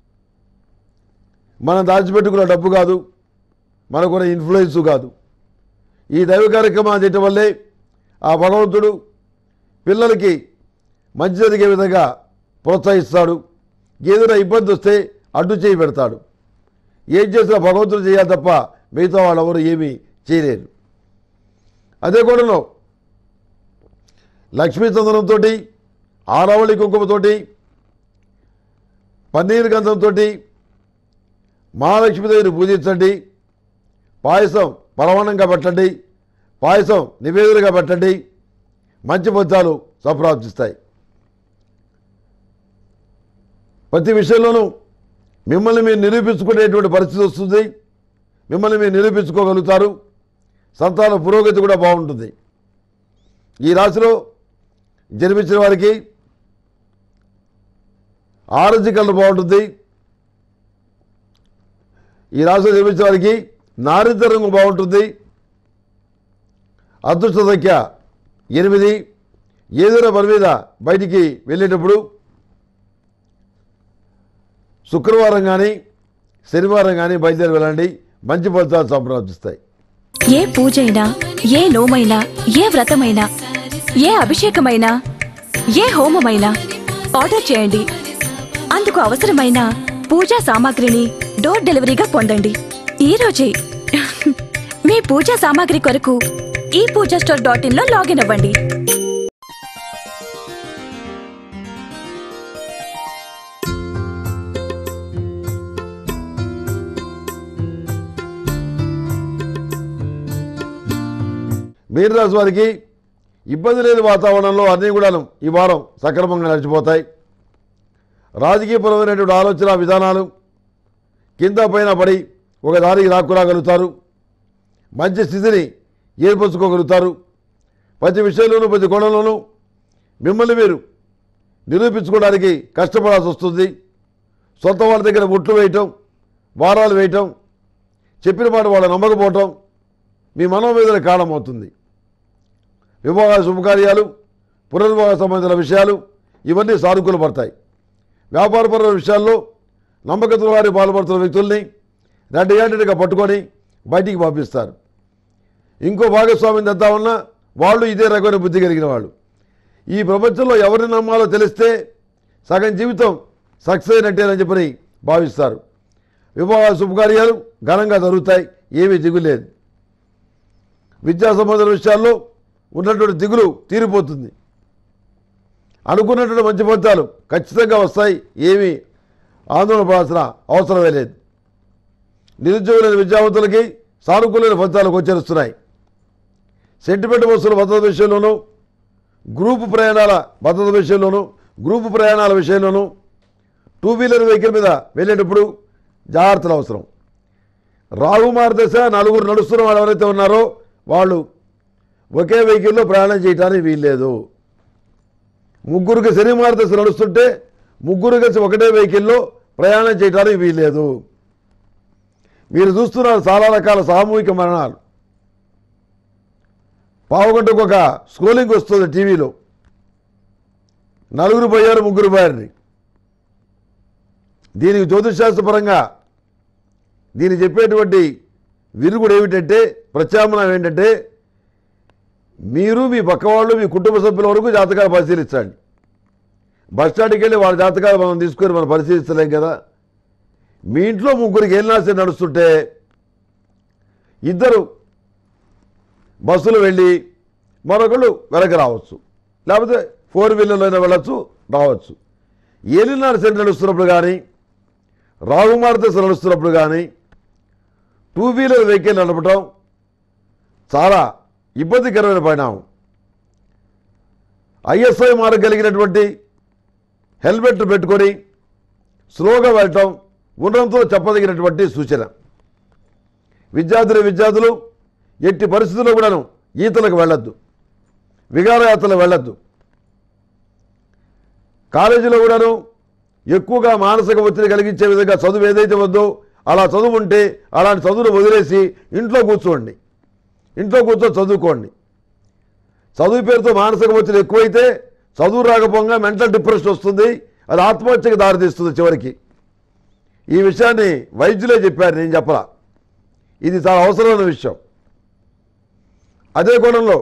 మనం దాచిపెట్టుకున్న డబ్బు కాదు, మనకున్న ఇన్ఫ్లుయెన్స్ కాదు. ఈ దైవ కార్యక్రమాలు చేయటం వల్లే ఆ భగవంతుడు పిల్లలకి మంచి జరిగే విధంగా ప్రోత్సహిస్తాడు. ఏదైనా ఇబ్బంది వస్తే అడ్డు చేయి పెడతాడు. ఏం చేసినా భగవంతుడు చేయాలి తప్ప మిగతా వాళ్ళు ఎవరు ఏమీ చేయలేరు. అదే కోణంలో లక్ష్మీ చందనంతో, ఆరావళి కుంకుమతోటి, పన్నీరు గంధంతో మహాలక్ష్మీదేవిని పూజించండి. పాయసం పరమాణంగా పెట్టండి, పాయసం నివేదనగా పెట్టండి. మంచి ఫలితాలు సంప్రాప్తిస్తాయి. ప్రతి విషయంలోనూ మిమ్మల్ని మీరు నిరూపించుకునేటువంటి పరిస్థితి వస్తుంది. మిమ్మల్ని మీరు నిరూపించుకోగలుగుతారు. సంతాన పురోగతి కూడా బాగుంటుంది. ఈ రాశిలో జన్మించిన వారికి ఆరెంజ్ కలర్ బాగుంటుంది. ఈ రాశిలో జన్మించిన వారికి నారింజ రంగు బాగుంటుంది. అదృష్ట సంఖ్య ఎనిమిది. ఏదైనా పని మీద బయటికి వెళ్ళేటప్పుడు శుక్రవారం కానీ శనివారం కానీ బయలుదేరి వెళ్ళండి. మంచి ఫలితాలు సంప్రాప్తిస్తాయి. ఏ పూజైనా, ఏ నోమైనా, ఏ వ్రతమైనా, ఏ అభిషేకమైనా, ఏ హోమమైనా ఆర్డర్ చేయండి. అందుకు అవసరమైన పూజా సామాగ్రిని డోర్ డెలివరీగా పొందండి ఈ రోజే. మీ పూజా సామాగ్రి కొరకు ఈ పూజా స్టోర్ డాట్ ఇన్ లో లాగిన్ అవ్వండి. మీనరాశి వారికి ఇబ్బంది లేని వాతావరణంలో అన్నీ కూడాను ఈ వారం సక్రమంగా నడిచిపోతాయి. రాజకీయపరమైనటువంటి ఆలోచన విధానాలు కింద పైన పడి ఒక దారికి రాకురాగలుగుతారు. మంచి స్థితిని ఏర్పరచుకోగలుగుతారు. ప్రతి విషయంలోనూ ప్రతి కోణంలోనూ మిమ్మల్ని మీరు నిరూపించుకోవడానికి కష్టపడాల్సి వస్తుంది. సొంత వాళ్ళ దగ్గర ఒట్లు వేయటం, వారాలు వేయటం, చెప్పిన మాట వాళ్ళ నమ్మకపోవటం మీ మనోవేదన కారణమవుతుంది. వివాహ శుభకార్యాలు, పునర్వివాహ సంబంధించిన విషయాలు ఇవన్నీ సానుకూల పడతాయి. వ్యాపారపరమైన విషయాల్లో నమ్మకత్వ వారి పాల్పడుతున్న వ్యక్తుల్ని రెండు గంటలుగా పట్టుకొని బయటికి పంపిస్తారు. ఇంకో భాగస్వామిని తెద్దా ఉన్నా వాళ్ళు ఇదే రకమైన బుద్ధి కలిగిన వాళ్ళు. ఈ ప్రపంచంలో ఎవరిని నమ్మాలో తెలిస్తే సగం జీవితం సక్సెస్ అయినట్టేనని చెప్పని భావిస్తారు. వివాహ శుభకార్యాలు ఘనంగా జరుగుతాయి, ఏమీ దిగులేదు. విద్యా సంబంధ విషయాల్లో ఉన్నటువంటి దిగులు తీరిపోతుంది. అనుకున్నటువంటి మంచి ఫలితాలు ఖచ్చితంగా వస్తాయి, ఏమీ ఆందోళన పడాల్సిన అవసరమే లేదు. నిరుద్యోగులైన విద్యావంతులకి సానుకూలమైన ఫలితాలు గోచరిస్తున్నాయి. సెంటిమెంట్ వస్తువుల భద్రత విషయంలోనూ, గ్రూపు ప్రయాణాల భద్రత విషయంలోనూ, గ్రూపు ప్రయాణాల విషయంలోనూ, టూ వీలర్ వెహికల్ మీద వెళ్ళేటప్పుడు జాగ్రత్తలు అవసరం. రాహుమార్ దశ నలుగురు నడుస్తున్న వాళ్ళు ఎవరైతే ఉన్నారో వాళ్ళు ఒకే వెహికల్లో ప్రయాణం చేయడానికి వీల్లేదు. ముగ్గురికి శనివార దశ నడుస్తుంటే ముగ్గురు కలిసి ఒకటే వెహికల్లో ప్రయాణం చేయడానికి వీల్లేదు. మీరు చూస్తున్నారు చాలా రకాల సామూహిక మరణాలు. పావుగంటకు ఒక స్క్రోలింగ్ వస్తుంది టీవీలో, నలుగురు పోయారు ముగ్గురు పోయారని. దీనికి జ్యోతిషశాస్త్రపరంగా దీన్ని చెప్పేటువంటి విరుగుడు ఏమిటంటే, ప్రత్యామ్నాయం ఏంటంటే, మీరు మీ పక్క వాళ్ళు మీ కుటుంబ సభ్యుల వరకు జాతకాలు పరిశీలించండి. బస్ స్టాండ్కి వెళ్ళి వాళ్ళ జాతకాలు మనం తీసుకొని మనం పరిశీలించలేం కదా. మీ ఇంట్లో ముగ్గురికి ఏలినాశ నడుస్తుంటే ఇద్దరు బస్సులు వెళ్ళి మరొకళ్ళు వెనక రావచ్చు, లేకపోతే ఫోర్ వీలర్లో అయినా వెళ్ళచ్చు రావచ్చు. ఏలినాడు శని నడుస్తున్నప్పుడు కానీ, రాహుమార్ దశ నడుస్తున్నప్పుడు కానీ టూ వీలర్ వెహికల్ నడపటం చాలా ఇబ్బందికరమైన పరిణామం. ఐఎస్ఐ మార్క్ కలిగినటువంటి హెల్మెట్ పెట్టుకొని స్లోగా వెళ్ళటం ఉండడంతో చెప్పదగినటువంటి సూచన. విద్యార్థులు విద్యార్థులు ఎట్టి పరిస్థితుల్లో కూడాను ఈతలకు వెళ్ళొద్దు, విహారయాత్రలు వెళ్ళొద్దు. కాలేజీలో కూడాను ఎక్కువగా మానసిక ఒత్తిడి కలిగించే విధంగా చదువు ఏదైతే వద్దో అలా చదువు ఉంటే అలాంటి చదువును వదిలేసి ఇంట్లో కూర్చోండి, ఇంట్లో కూర్చొని చదువుకోండి. చదువు పేరుతో మానసిక ఒత్తిడి ఎక్కువైతే చదువు రాకపోగా మెంటల్ డిప్రెషన్ వస్తుంది, అది ఆత్మహత్యకు దారితీస్తుంది చివరికి. ఈ విషయాన్ని వైద్యులే చెప్పారు, నేను చెప్పలా. ఇది చాలా అవసరమైన విషయం. అదే కోణంలో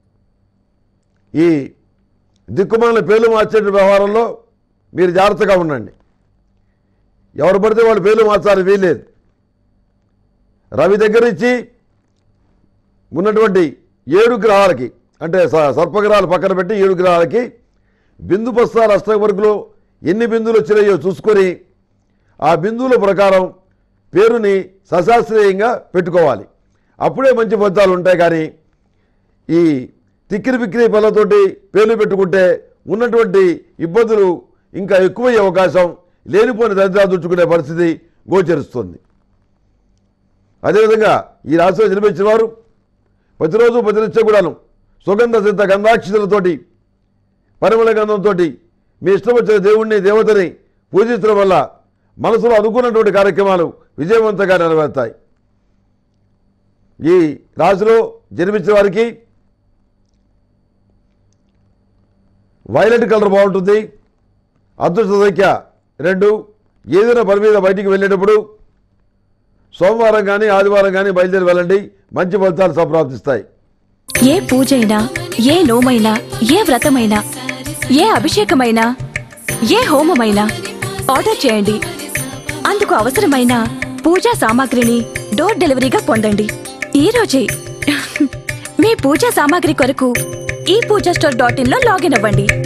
ఈ దిక్కుమాలిన పేర్లు మార్చే వ్యవహారంలో మీరు జాగ్రత్తగా ఉండండి. ఎవరు పడితే వాళ్ళు పేర్లు మార్చాలని వీల్లేదు. రవి దగ్గర నుంచి ఉన్నటువంటి ఏడు గ్రహాలకి, అంటే సర్పగ్రహాలు పక్కన పెట్టి ఏడు గ్రహాలకి బిందు ప్రస్థాల అష్టవర్గులో ఎన్ని బిందువులు వచ్చినాయో చూసుకొని ఆ బిందువుల ప్రకారం పేరుని సశాస్త్రీయంగా పెట్టుకోవాలి. అప్పుడే మంచి ఫలితాలు ఉంటాయి. కానీ ఈ తిక్కిరి బిక్కిరి పళ్ళతోటి పేర్లు పెట్టుకుంటే ఉన్నటువంటి ఇబ్బందులు ఇంకా ఎక్కువయ్యే అవకాశం, లేనిపోయిన దరిద్రాలు దుచ్చుకునే పరిస్థితి గోచరిస్తుంది. అదేవిధంగా ఈ రాశిలో జన్మించిన వారు ప్రతిరోజు ప్రతినిత్యం కూడాను సుగంధ సిద్ధ గంధాక్షతలతోటి పరిమళ గంధంతో మీ ఇష్టం వచ్చిన దేవుణ్ణి దేవతని పూజించడం వల్ల మనసులో అనుకున్నటువంటి కార్యక్రమాలు విజయవంతంగా నెరవేరుతాయి. ఈ రాశిలో జన్మించిన వారికి వైలెట్ కలర్ బాగుంటుంది. అదృష్ట సంఖ్య రెండు. ఏదైనా పని మీద బయటికి వెళ్ళేటప్పుడు సోమవారం కానీ ఆదివారం కానీ బయలుదేరి వెళ్ళండి, మంచి ఫలితాలు సంప్రాప్తిస్తాయి. ఏ పూజైనా, ఏ నోమైనా, ఏ వ్రతమైనా, ఏ అభిషేకమైనా, ఏ హోమమైనా ఆర్డర్ చేయండి. అందుకు అవసరమైన పూజా సామాగ్రిని డోర్ డెలివరీగా పొందండి ఈ రోజే. మీ పూజా సామాగ్రి కొరకు ఈ పూజా స్టోర్ డాట్ ఇన్ లో లాగిన్ అవ్వండి.